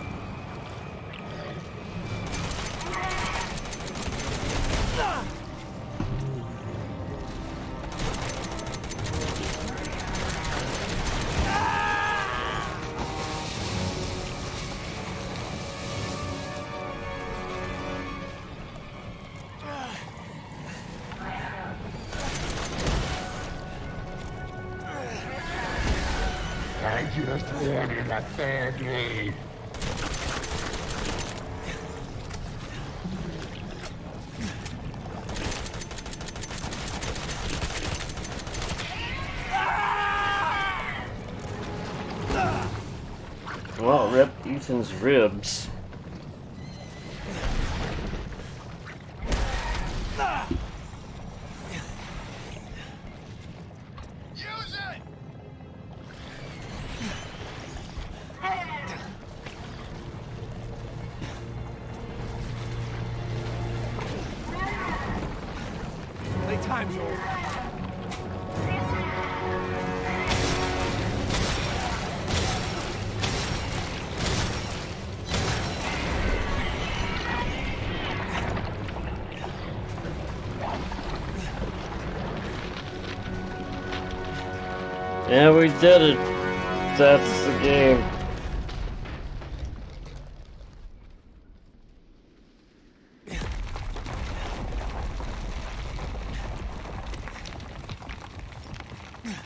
[SPEAKER 7] I just wanted a family.
[SPEAKER 1] Well, rip Ethan's ribs.
[SPEAKER 7] Use it!
[SPEAKER 13] Playtime's over.
[SPEAKER 1] Yeah, we did it. That's the game.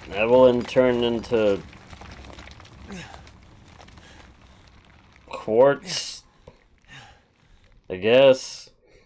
[SPEAKER 1] Evelyn turned into quartz, I guess.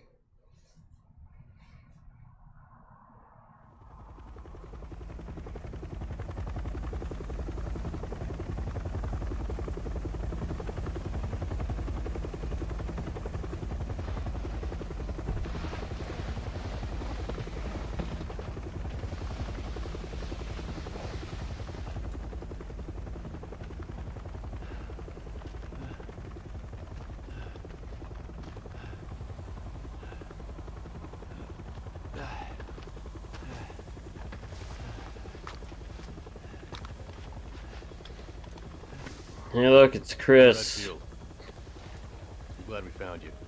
[SPEAKER 1] Hey, look, it's Chris.
[SPEAKER 14] I'm glad we found you.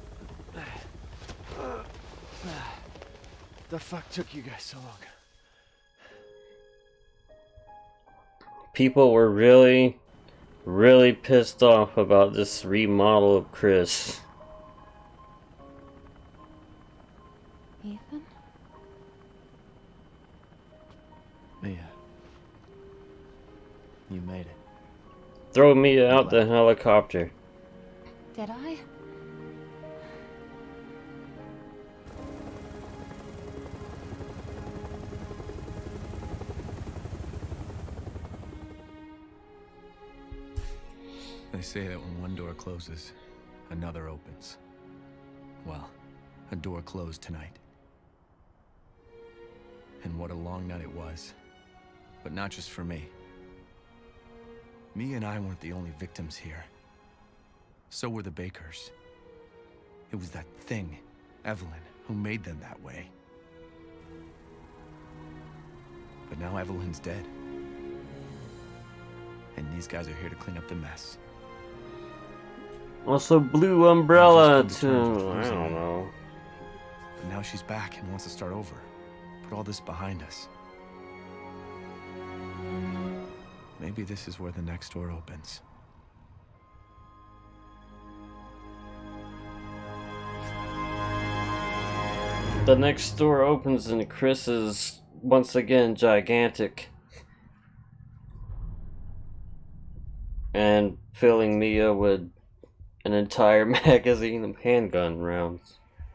[SPEAKER 3] The fuck took you guys so long?
[SPEAKER 1] People were really, really pissed off about this remodel of Chris.
[SPEAKER 6] Ethan?
[SPEAKER 11] Mia. You made it.
[SPEAKER 1] Throw me out the helicopter.
[SPEAKER 6] Did I?
[SPEAKER 15] They say that when one door closes, another opens. Well, a door closed tonight. And what a long night it was. But not just for me. Mia and I weren't the only victims here. So were the Bakers. It was that thing, Evelyn, who made them that way. But now Evelyn's dead. And these guys are here to clean up the mess.
[SPEAKER 1] Also, Blue Umbrella too. I don't know.
[SPEAKER 15] But now she's back and wants to start over. Put all this behind us. Maybe this is where the next door opens.
[SPEAKER 1] The next door opens and Chris is once again gigantic. And filling Mia with an entire magazine of handgun rounds.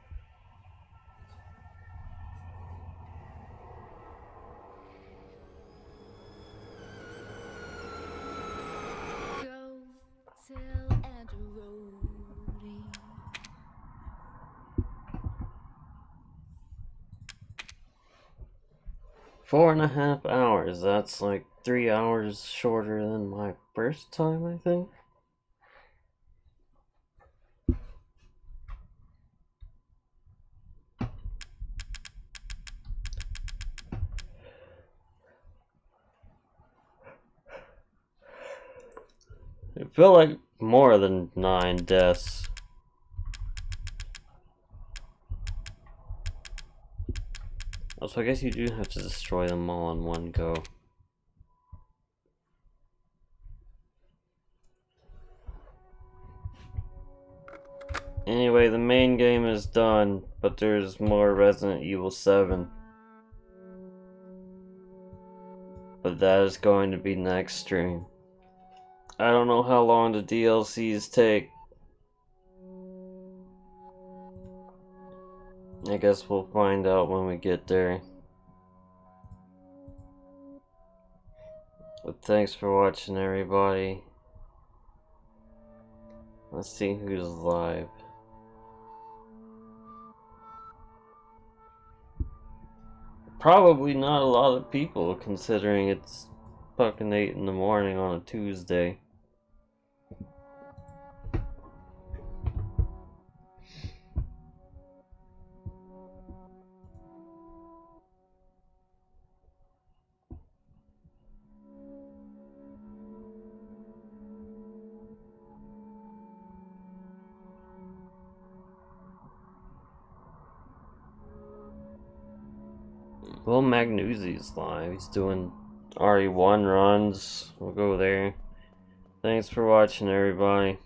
[SPEAKER 1] Four and a half hours. That's like three hours shorter than my first time, I think. It felt like more than nine deaths. Also, I guess you do have to destroy them all in one go. Anyway, the main game is done, but there's more Resident Evil seven. But that is going to be next stream. I don't know how long the D L Cs take. I guess we'll find out when we get there. But thanks for watching, everybody. Let's see who's live. Probably not a lot of people, considering it's fucking eight in the morning on a Tuesday. Well, Magnuzzi's live. He's doing R E one runs. We'll go there. Thanks for watching, everybody.